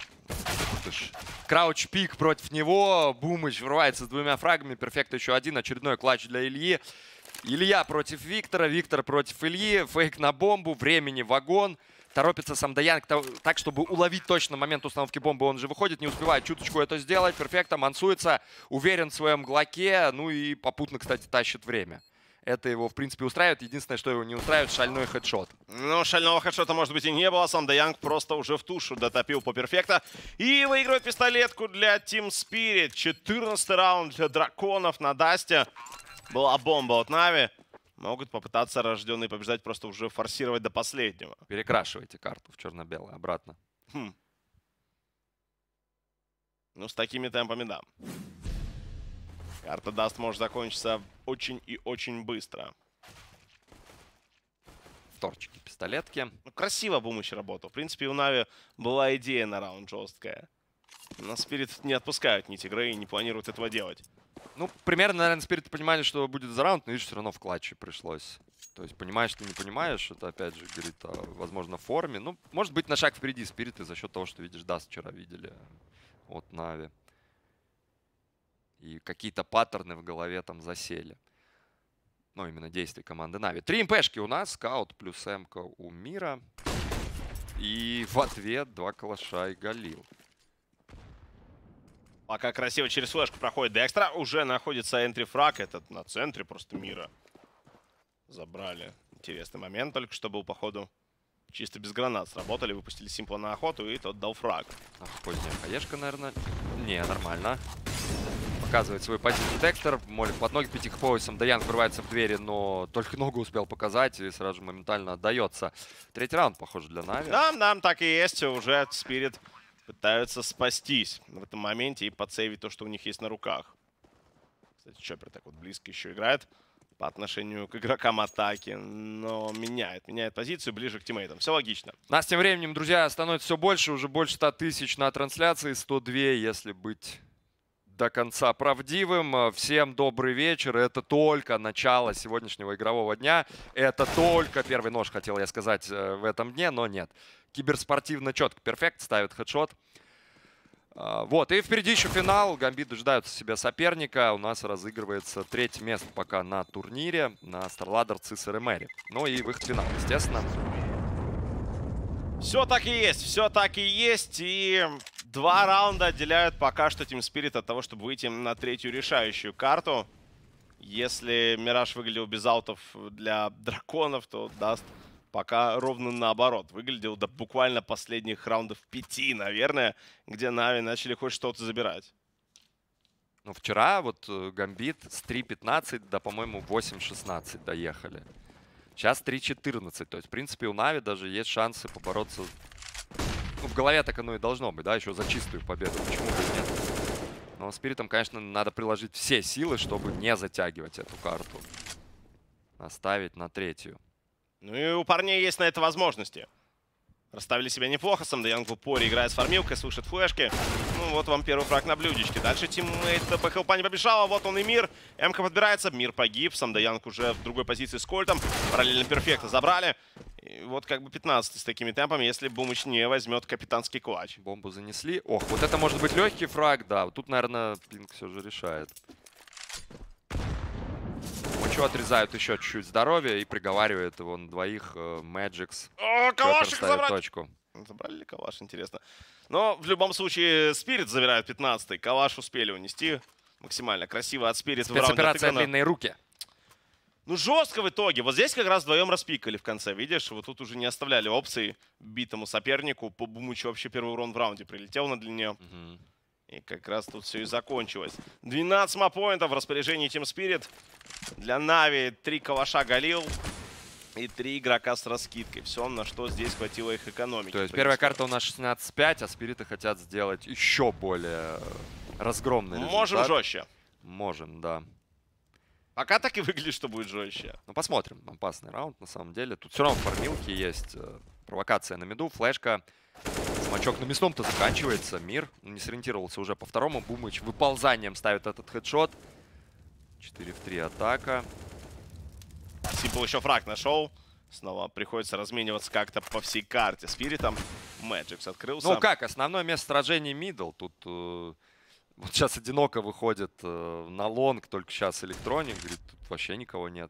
Крауч-пик против него. Бумыч врывается с двумя фрагами. Перфекто еще один. Очередной клатч для Ильи. Илья против Виктора. Виктор против Ильи. Фейк на бомбу. Времени вагон. Торопится Самдаянг так, чтобы уловить точно момент установки бомбы. Он же выходит, не успевает чуточку это сделать. Перфекто мансуется. Уверен в своем глоке. Ну и попутно, кстати, тащит время. Это его, в принципе, устраивает. Единственное, что его не устраивает — шальной хедшот. Ну, шального хедшота, может быть, и не было. Самдаянг просто уже в тушу дотопил по перфекто. И выигрывает пистолетку для Team Spirit. четырнадцатый раунд для драконов на Дасте. Была бомба от Нави. Могут попытаться рожденные побеждать, просто уже форсировать до последнего. Перекрашивайте карту в черно-белое обратно. Хм. Ну, с такими темпами, да. Карта Даст может закончиться очень и очень быстро. Торчики, пистолетки. Ну, красиво Бумыч работал. В принципе, у Нави была идея на раунд жесткая. Но Спирит не отпускают нить игры и не планируют этого делать. Ну, примерно, наверное, Спириты понимали, что будет за раунд, но, видишь, все равно в клатче пришлось. То есть понимаешь, что не понимаешь, это, опять же, говорит о, возможно, форме. Ну, может быть, на шаг впереди Спириты за счет того, что, видишь, Даст вчера видели от Нави. И какие-то паттерны в голове там засели. Ну, именно действия команды Нави. Три импешки у нас. Скаут плюс М-ка у Мира. И в ответ два калаша и Галил. Пока красиво через флешку проходит Декстра. Уже находится энтри-фраг. Этот на центре просто мира. Забрали. Интересный момент только что был, походу. Чисто без гранат сработали. Выпустили Симпла на охоту, и тот дал фраг. Ах, поздняя хаешка, наверное. Не, нормально. Показывает свою позицию Декстер. Молик под ноги, пятих поясом. Даян врывается в двери, но только ногу успел показать. И сразу же моментально отдается. Третий раунд, похоже, для Нави. Да, да, так и есть. Уже Спирит пытаются спастись в этом моменте и подсейвить то, что у них есть на руках. Кстати, Чоппер так вот близко еще играет по отношению к игрокам атаки, но меняет, меняет позицию ближе к тиммейтам. Все логично. Нас тем временем, друзья, становится все больше, уже больше ста тысяч на трансляции, сто два, если быть до конца правдивым. Всем добрый вечер, это только начало сегодняшнего игрового дня, это только первый нож, хотел я сказать, в этом дне, но нет. Киберспортивно четко, перфект, ставит хедшот. Вот, и впереди еще финал. Гамбит дожидаются себя соперника. У нас разыгрывается третье место пока на турнире. На StarLadder Цисар и Мэри. Ну и выход в финал, естественно. Все так и есть, все так и есть. И два раунда отделяют пока что Team Spirit от того, чтобы выйти на третью решающую карту. Если Мираж выглядел без аутов для драконов, то даст пока ровно наоборот. Выглядел до буквально последних раундов пяти, наверное, где Нави начали хоть что-то забирать. Ну, вчера вот Гамбит с три пятнадцать до, по-моему, восемь шестнадцать доехали. Сейчас три четырнадцать. То есть, в принципе, у Нави даже есть шансы побороться. Ну, в голове так оно и должно быть, да, еще за чистую победу. Почему бы и нет? Но Спиритам, конечно, надо приложить все силы, чтобы не затягивать эту карту. Оставить на третью. Ну и у парней есть на это возможности. Расставили себя неплохо. Самдаянг в упоре играет с фармилкой, слушает флешки. Ну вот вам первый фраг на блюдечке. Дальше тиммейт по хелпа не побежал. Вот он и Мир. Эмка подбирается. Мир погиб. Самдаянг уже в другой позиции с Кольтом. Параллельно перфекта забрали. И вот как бы пятнадцатый с такими темпами, если Бумыч не возьмет капитанский клатч. Бомбу занесли. Ох, вот это может быть легкий фраг, да. Вот тут, наверное, Пинг все же решает. Мочу отрезают еще чуть-чуть здоровья и приговаривает его на двоих. Мэджикс. О, калашик забрать! Точку. Забрали ли калаш, интересно. Но в любом случае Спирит забирает пятнадцатый. Калаш успели унести максимально красиво от Спирит. Спецоперация «Длинные руки». Ну, жестко в итоге. Вот здесь как раз вдвоем распикали в конце. Видишь, вот тут уже не оставляли опции битому сопернику. По Бумычу вообще первый урон в раунде прилетел на длине. Угу. И как раз тут все и закончилось. двенадцать мапоинтов в распоряжении Team Spirit. Для Нави три калаша Галил. И три игрока с раскидкой. Все, на что здесь хватило их экономики. То есть первая карта у нас шестнадцать пять, а Спириты хотят сделать еще более разгромный результат. Можем жестче. Можем, да. Пока так и выглядит, что будет жестче. Ну, посмотрим. Опасный раунд, на самом деле. Тут все равно формилки есть. Провокация на миду, флешка. Смачок на мясном-то заканчивается. Мир не сориентировался уже по второму. Бумыч выползанием ставит этот хедшот. четыре в три атака. Симпл еще фраг нашел. Снова приходится размениваться как-то по всей карте. Спиритом Мэджикс открылся. Ну как, основное место сражения мидл. Тут э, вот сейчас одиноко выходит э, на лонг, только сейчас электроник. Говорит, тут вообще никого нет.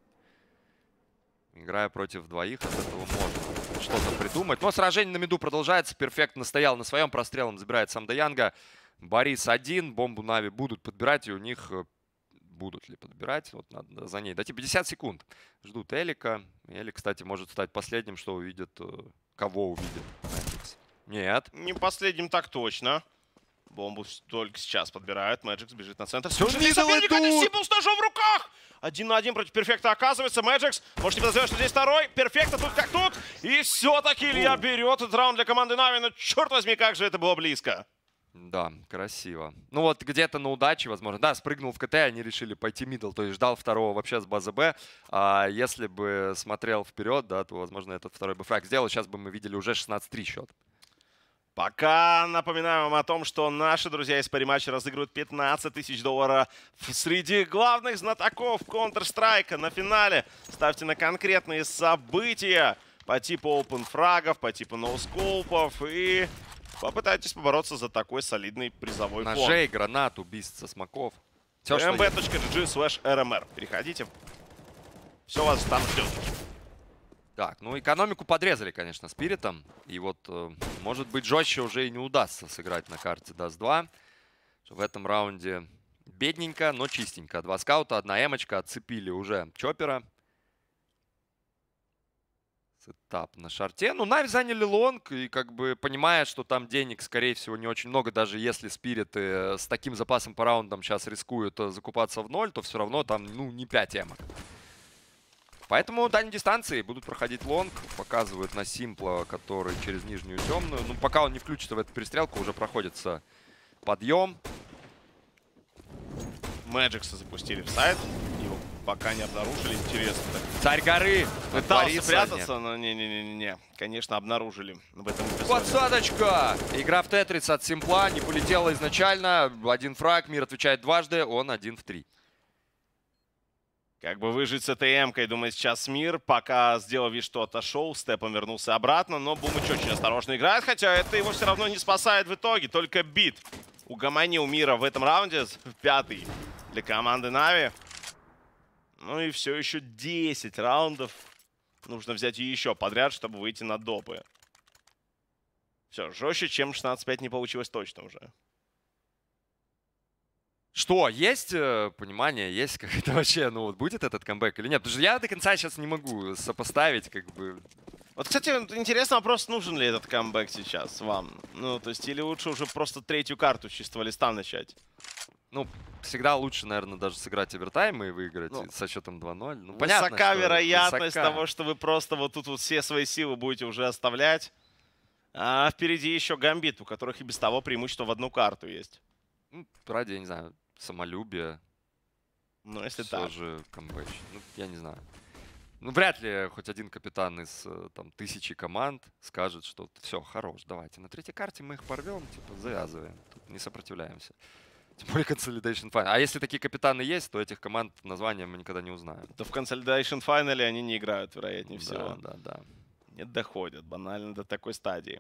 Играя против двоих, от этого можно что-то придумать. Но сражение на миду продолжается. Перфект настоял на своем, прострелом забирает Самдаянга. Борис один. Бомбу Нави будут подбирать, и у них... Будут ли подбирать? Вот надо за ней дойти. пятьдесят секунд. Ждут Элика. Элик, кстати, может стать последним, что увидит... Кого увидит Мэджикс. Нет. Не последним так точно. Бомбу только сейчас подбирают. Мэджикс бежит на центр. Все, Слушай, соперника, Симпл с ножом в руках! Один на один против Перфекта оказывается. Мэджикс, можете подозревать, что здесь второй. Перфекта тут как тут. И все-таки Илья берет этот раунд для команды Нави. Но черт возьми, как же это было близко. Да, красиво. Ну вот где-то на удаче, возможно. Да, спрыгнул в КТ, они решили пойти мидл, то есть ждал второго вообще с базы Б. А если бы смотрел вперед, да, то, возможно, этот второй бы фраг сделал. Сейчас бы мы видели уже шестнадцать три счет. Пока напоминаю вам о том, что наши друзья из Париматча разыгрывают пятнадцать тысяч долларов среди главных знатоков Counter-Strike на финале. Ставьте на конкретные события по типу open фрагов, по типу ноускопов и... Попытайтесь побороться за такой солидный призовой фонд. Ножей, гранат, убийств со смоков. эм бэ точка джи джи слэш эр эм эр. Переходите. Все вас там ждет. Так, ну экономику подрезали, конечно, Спиритом. И вот, э, может быть, жестче уже и не удастся сыграть на карте даст два. В этом раунде бедненько, но чистенько. Два скаута, одна эмочка, отцепили уже Чоппера. Сетап на шарте. Ну, Нави заняли лонг, и как бы понимая, что там денег, скорее всего, не очень много. Даже если Спириты с таким запасом по раундам сейчас рискуют закупаться в ноль, то все равно там, ну, не пять эмок. Поэтому дальние дистанции будут проходить лонг. Показывают на Симпла, который через нижнюю темную. Ну, пока он не включится в эту перестрелку, уже проходится подъем. Мэджикса запустили в сайт. Его пока не обнаружили. Интересно. Так. Царь горы. Пытался прятаться, но не-не-не-не. Конечно, обнаружили в этом эпизоде. Подсадочка! Игра в Тетрис от Симпла не полетела изначально. Один фраг, Мир отвечает дважды, он один в три. Как бы выжить с этой эмкой, думает сейчас Мир. Пока сделал вид, что отошел, степом вернулся обратно. Но Бумыч очень осторожно играет, хотя это его все равно не спасает в итоге. Только бит угомонил Мира в этом раунде. Пятый для команды Нави. Ну и все еще десять раундов. Нужно взять еще подряд, чтобы выйти на допы. Все, жестче, чем шестнадцать пять не получилось точно уже. Что, есть э, понимание, есть как-то вообще, ну вот будет этот камбэк или нет? Потому что я до конца сейчас не могу сопоставить, как бы. Вот, кстати, интересный вопрос, нужен ли этот камбэк сейчас вам? Ну, то есть, или лучше уже просто третью карту с чистого листа начать? Ну, всегда лучше, наверное, даже сыграть овертайм и выиграть ну, со счетом два ноль. Ну, понятно, высока что вероятность высока. того, что вы просто вот тут вот все свои силы будете уже оставлять. А впереди еще Гамбит, у которых и без того преимущество в одну карту есть. Ну, ради, я не знаю, самолюбие. Ну, если все так. же камбэч. Ну, я не знаю. Ну, вряд ли хоть один капитан из там тысячи команд скажет, что все, хорош, давайте. На третьей карте мы их порвем, типа, завязываем. Тут не сопротивляемся. Тем более Consolidation Final. А если такие капитаны есть, то этих команд названия мы никогда не узнаем. То в Consolidation Final они не играют, вероятнее да, всего. Да, да. Не доходят банально до такой стадии.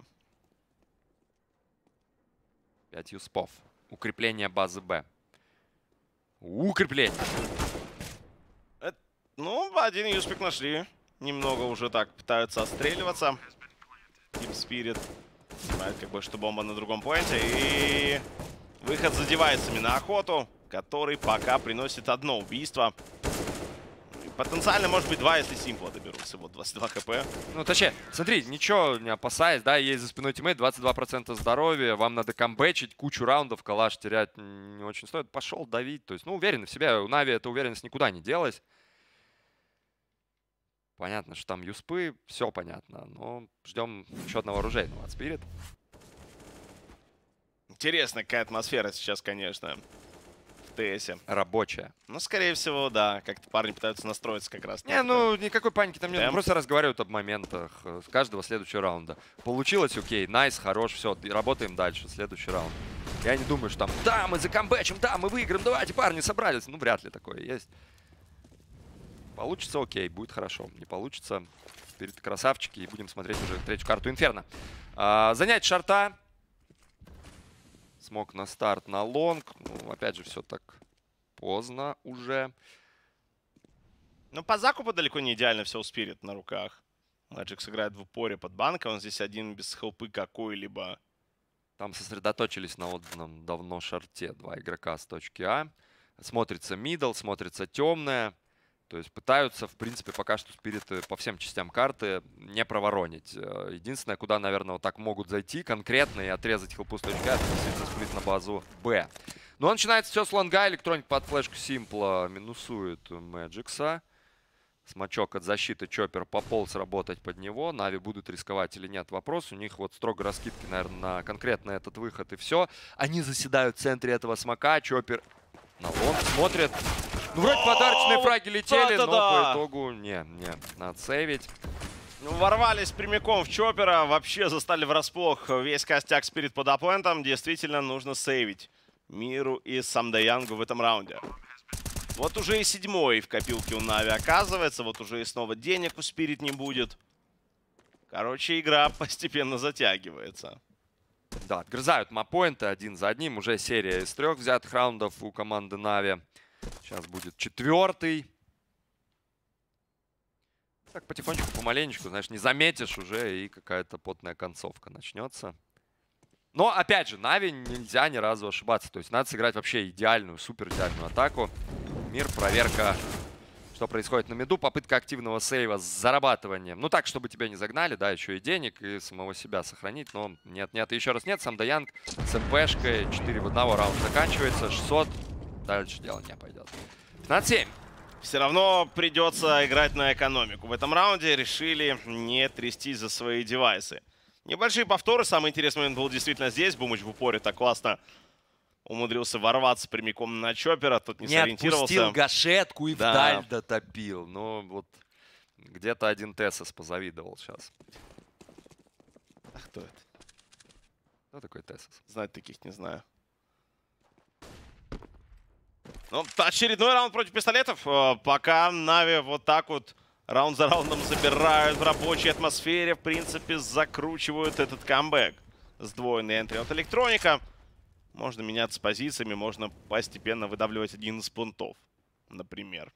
пять юспов. Укрепление базы Б. Укрепление. Это, ну, один юспик нашли. Немного уже так пытаются отстреливаться. Team Spirit. Понимает, как бы, что бомба на другом поинте. И выход задевается на охоту, который пока приносит одно убийство. Потенциально, может быть, два, если Симпла доберутся. Вот двадцать два хп. Ну, точнее, смотри, ничего не опасаясь, да, есть за спиной тиммейт, двадцать два процента здоровья, вам надо камбэчить, кучу раундов, калаш терять не очень стоит. Пошел давить, то есть, ну, уверенный в себя. У Нави эта уверенность никуда не делась. Понятно, что там юспы, все понятно, но ждем еще одного оружейного от Spirit. Интересная какая атмосфера сейчас, конечно, в ТСе. Рабочая. Ну, скорее всего, да. Как-то парни пытаются настроиться как раз. Не, ну, никакой паники там нет. Темп. Просто разговаривают об моментах с каждого следующего раунда. Получилось, окей, найс, хорош, все, работаем дальше, следующий раунд. Я не думаю, что там, да, мы закамбэчим, да, мы выиграем, давайте, парни, собрались. Ну, вряд ли такое есть. Получится, окей, будет хорошо. Не получится, вперед красавчики, и будем смотреть уже третью карту Инферно. А, занять шарта. Смог на старт, на лонг. Ну, опять же, все так поздно уже. Ну, по закупу далеко не идеально все у Spirit на руках. Мэджик сыграет в упоре под банком. Он здесь один без хелпы какой-либо. Там сосредоточились на отданном давно шарте два игрока с точки А. Смотрится мидл, смотрится темная. То есть пытаются, в принципе, пока что Спириты по всем частям карты не проворонить. Единственное, куда, наверное, вот так могут зайти конкретно и отрезать хелпу с точки А, это действительно сплит на базу Б. Но начинается все с лонга. Электроник под флешку Симпла минусует Мэджикса. Смачок от защиты, Чоппер пополз работать под него. Нави будут рисковать или нет, вопрос. У них вот строго раскидки, наверное, на конкретно этот выход и все. Они заседают в центре этого смока. Чоппер на лонг смотрит. Ну, вроде подарочные фраги летели, но по итогу не, не, надо сейвить. Ну, ворвались прямиком в Чоппера, вообще застали врасплох весь костяк Spirit под аплентом. Действительно, нужно сейвить Миру и Самдаянгу в этом раунде. Вот уже и седьмой в копилке у Нави оказывается, вот уже и снова денег у Spirit не будет. Короче, игра постепенно затягивается. Да, отгрызают маппоинты один за одним. Уже серия из трех взятых раундов у команды Нави. Сейчас будет четвертый. Так потихонечку, помаленечку, знаешь, не заметишь уже, и какая-то потная концовка начнется. Но, опять же, Нави нельзя ни разу ошибаться. То есть надо сыграть вообще идеальную, супер идеальную атаку. Мир, проверка, что происходит на миду. Попытка активного сейва с зарабатыванием. Ну так, чтобы тебя не загнали, да, еще и денег, и самого себя сохранить. Но нет, нет, и еще раз нет. Сам Даянг с МПшкой. четыре в одного, раунд заканчивается. шестьсот. Дальше дело не пойдет. пятнадцать семь. Все равно придется играть на экономику. В этом раунде решили не трястись за свои девайсы. Небольшие повторы. Самый интересный момент был действительно здесь. Бумыч в упоре так классно умудрился ворваться прямиком на Чоппера. Тот не, не сориентировался. Отпустил гашетку и да. вдаль дотопил. Но вот где-то один Тесос позавидовал сейчас. А кто это? Кто такой Тесос? Знать таких не знаю. Ну, очередной раунд против пистолетов. Пока Нави вот так вот раунд за раундом забирают в рабочей атмосфере. В принципе, закручивают этот камбэк. Сдвоенный энтри от Электроника. Можно меняться позициями, можно постепенно выдавливать один из пунктов, например.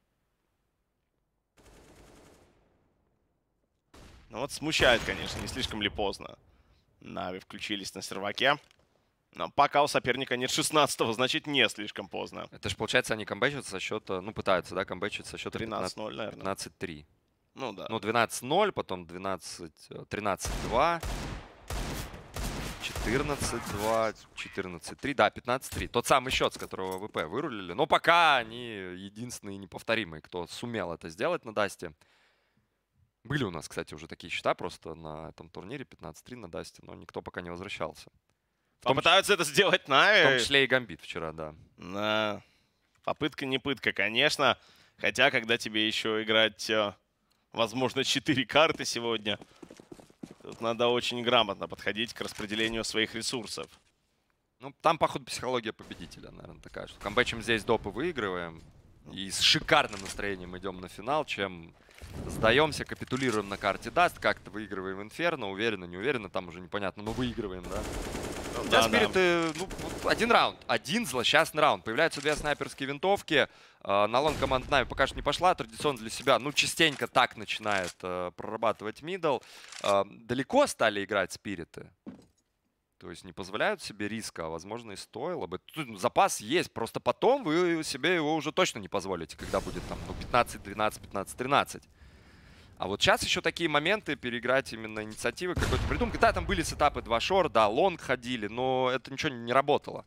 Ну вот смущает, конечно, не слишком ли поздно. Нави включились на серваке. Но пока у соперника нет шестнадцатого, значит не слишком поздно. Это же получается они камбэчат со счета, ну пытаются, да, камбэчать со счета тринадцать ноль, наверное. пятнадцать три. Ну да. Ну двенадцать ноль, потом двенадцать, тринадцать два, четырнадцать два, четырнадцать три, да, пятнадцать три. Тот самый счет, с которого ВП вырулили. Но пока они единственные неповторимые, кто сумел это сделать на Дасте. Были у нас, кстати, уже такие счета просто на этом турнире, пятнадцать три на Дасте, но никто пока не возвращался. Попытаются это сделать Нави. В том числе и Гамбит вчера, да. Да. Попытка не пытка, конечно. Хотя, когда тебе еще играть, возможно, четыре карты сегодня, тут надо очень грамотно подходить к распределению своих ресурсов. Ну, там, походу, психология победителя, наверное, такая, что камбэчем здесь допы выигрываем. И с шикарным настроением идем на финал, чем сдаемся, капитулируем на карте Даст, как-то выигрываем Инферно, уверенно, не уверенно, там уже непонятно, но выигрываем, да. Да, Спириты, ну, вот один раунд, один злосчастный раунд. Появляются две снайперские винтовки. Э, на лонг команда Нави пока что не пошла. Традиционно для себя, ну, частенько так начинает э, прорабатывать мидл. Э, далеко стали играть Спириты. То есть не позволяют себе риска, а, возможно, и стоило бы. Тут запас есть, просто потом вы себе его уже точно не позволите, когда будет там ну, пятнадцать двенадцать, пятнадцать тринадцать. А вот сейчас еще такие моменты, переиграть именно инициативы, какой-то придумки. Да, там были сетапы два шор, да, лонг ходили, но это ничего не работало.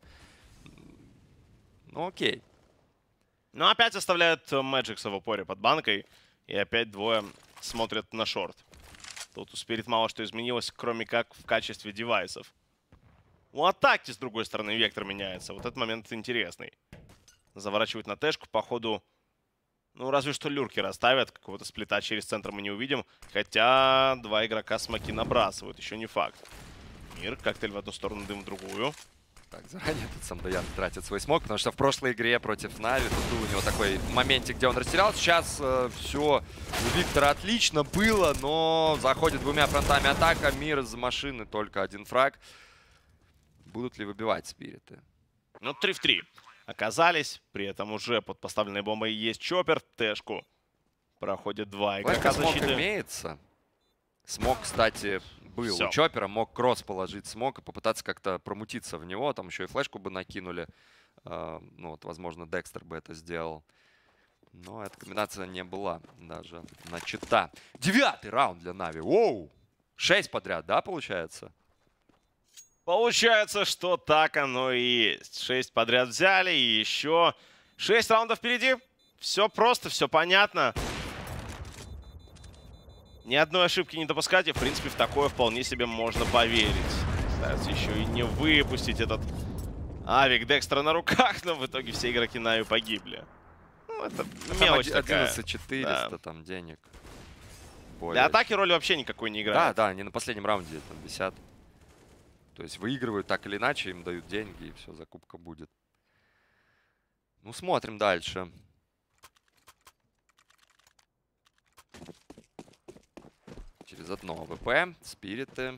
Ну окей. Ну опять оставляют Мэджикса в упоре под банкой. И опять двое смотрят на шорт. Тут у Спирит мало что изменилось, кроме как в качестве девайсов. У атаки, с другой стороны, вектор меняется. Вот этот момент интересный. Заворачивают на тэшку, походу. Ну, разве что люрки расставят. Какого-то сплита через центр мы не увидим. Хотя два игрока смоки набрасывают. Еще не факт. Мир, коктейль в одну сторону, дым в другую. Так, заранее тут сам Даян тратит свой смог, потому что в прошлой игре против Нави тут был у него такой моментик, где он растерял. Сейчас э, все у Виктора отлично было, но заходит двумя фронтами атака. Мир из машины, только один фраг. Будут ли выбивать Спириты? Ну, три в три. Оказались, при этом уже под поставленной бомбой есть Чоппер. Тэшку проходит два игрока смог защиты. Имеется. Смог, кстати, был Всё. у Чоппера. Мог кросс положить смог и попытаться как-то промутиться в него. Там еще и флешку бы накинули. Uh, ну вот, возможно, Декстер бы это сделал. Но эта комбинация не была даже начата. Девятый раунд для Нави. Оу! Шесть подряд, да, получается? Получается, что так оно и есть. Шесть подряд взяли, и еще шесть раундов впереди. Все просто, все понятно. Ни одной ошибки не допускать, и, в принципе, в такое вполне себе можно поверить. Стараются еще и не выпустить этот авик Декстера на руках, но в итоге все игроки Нави погибли. Ну, это мелочь такая. одиннадцать четыреста Да. там денег. Для Более. атаки роли вообще никакой не Да, играет. да, они на последнем раунде там висят. То есть выигрывают так или иначе, им дают деньги, и все, закупка будет. Ну, смотрим дальше. Через одно АВП, Спириты.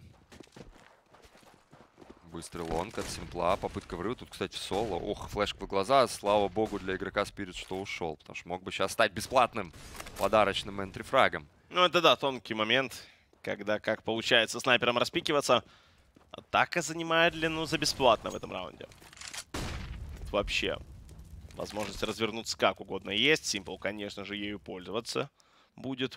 Быстрый лонг от Симпла, попытка врыва. Тут, кстати, соло. Ох, флешка в глаза. Слава богу для игрока Спирит, что ушел. Потому что мог бы сейчас стать бесплатным подарочным энтрифрагом. Ну, это да, тонкий момент, когда как получается снайпером распикиваться. Атака занимает длину за бесплатно в этом раунде. Вообще, возможность развернуться как угодно есть. Симпл, конечно же, ею пользоваться будет.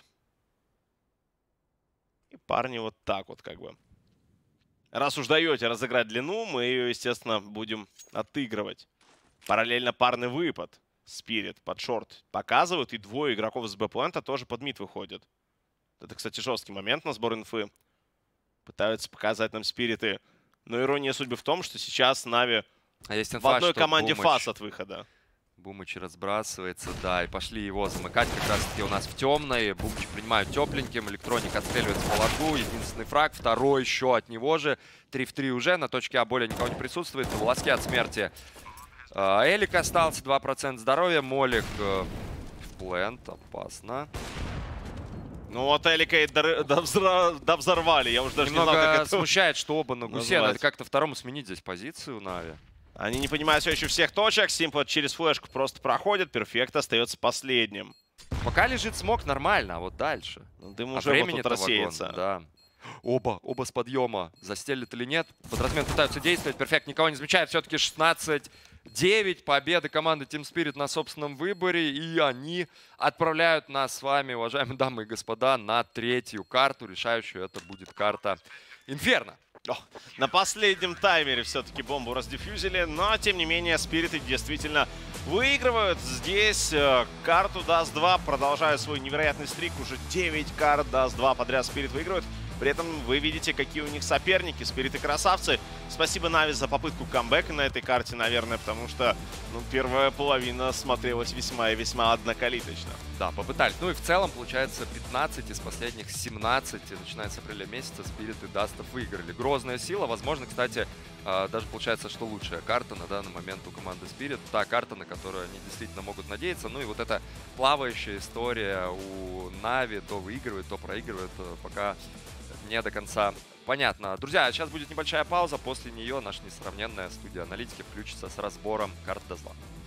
И парни вот так вот как бы. Раз уж даете разыграть длину, мы ее, естественно, будем отыгрывать. Параллельно парный выпад. Спирит под шорт показывают, и двое игроков с Б-плента тоже под мид выходят. Это, кстати, жесткий момент на сбор инфы. Пытаются показать нам спириты. Но ирония судьбы в том, что сейчас Нави А есть в инфа, одной что команде Бумыч- фас от выхода. Бумыч разбрасывается, да, и пошли его замыкать как раз-таки у нас в темной. Бумыч принимают тепленьким, Электроник отстреливается по лотку, единственный фраг, второй еще от него же. три в три уже, на точке А более никого не присутствует, на волоске от смерти. Э, Элик остался, два процента здоровья, Молик э, в плент, опасно. Ну вот Элика и дор- довзра- довзорвали. Я уже даже не знал, Немного как это... смущает, что оба на гусе, назвать. надо как-то второму сменить здесь позицию у Нави. Они не понимают все еще всех точек. Симпл через флешку просто проходит. Перфект остается последним. Пока лежит смог нормально, а вот дальше. Ну, дым А уже вот времени тут рассеется. да. Оба, оба с подъема. Застелит или нет? Под размен пытаются действовать. Перфект никого не замечает. Все-таки шестнадцать девять. Победа команды Team Spirit на собственном выборе. И они отправляют нас с вами, уважаемые дамы и господа, на третью карту. Решающую это будет карта Инферно. О, на последнем таймере все-таки бомбу раздефьюзили, но тем не менее спириты действительно выигрывают. Здесь э, карту даст два, продолжая свой невероятный стрик. Уже девять карт даст два подряд спирит выигрывают. При этом вы видите, какие у них соперники. Спириты красавцы. Спасибо Нави за попытку камбэка на этой карте, наверное, потому что ну, первая половина смотрелась весьма и весьма однокалиточно. Да, попытались. Ну и в целом, получается, пятнадцать из последних семнадцати, начиная с апреля месяца, спириты Дастов выиграли. Грозная сила. Возможно, кстати, даже получается, что лучшая карта на данный момент у команды Spirit. Та карта, на которую они действительно могут надеяться. Ну и вот эта плавающая история у Нави. То выигрывает, то проигрывает. Пока не до конца понятно. Друзья, сейчас будет небольшая пауза. После нее наша несравненная студия аналитики включится с разбором карт даст два.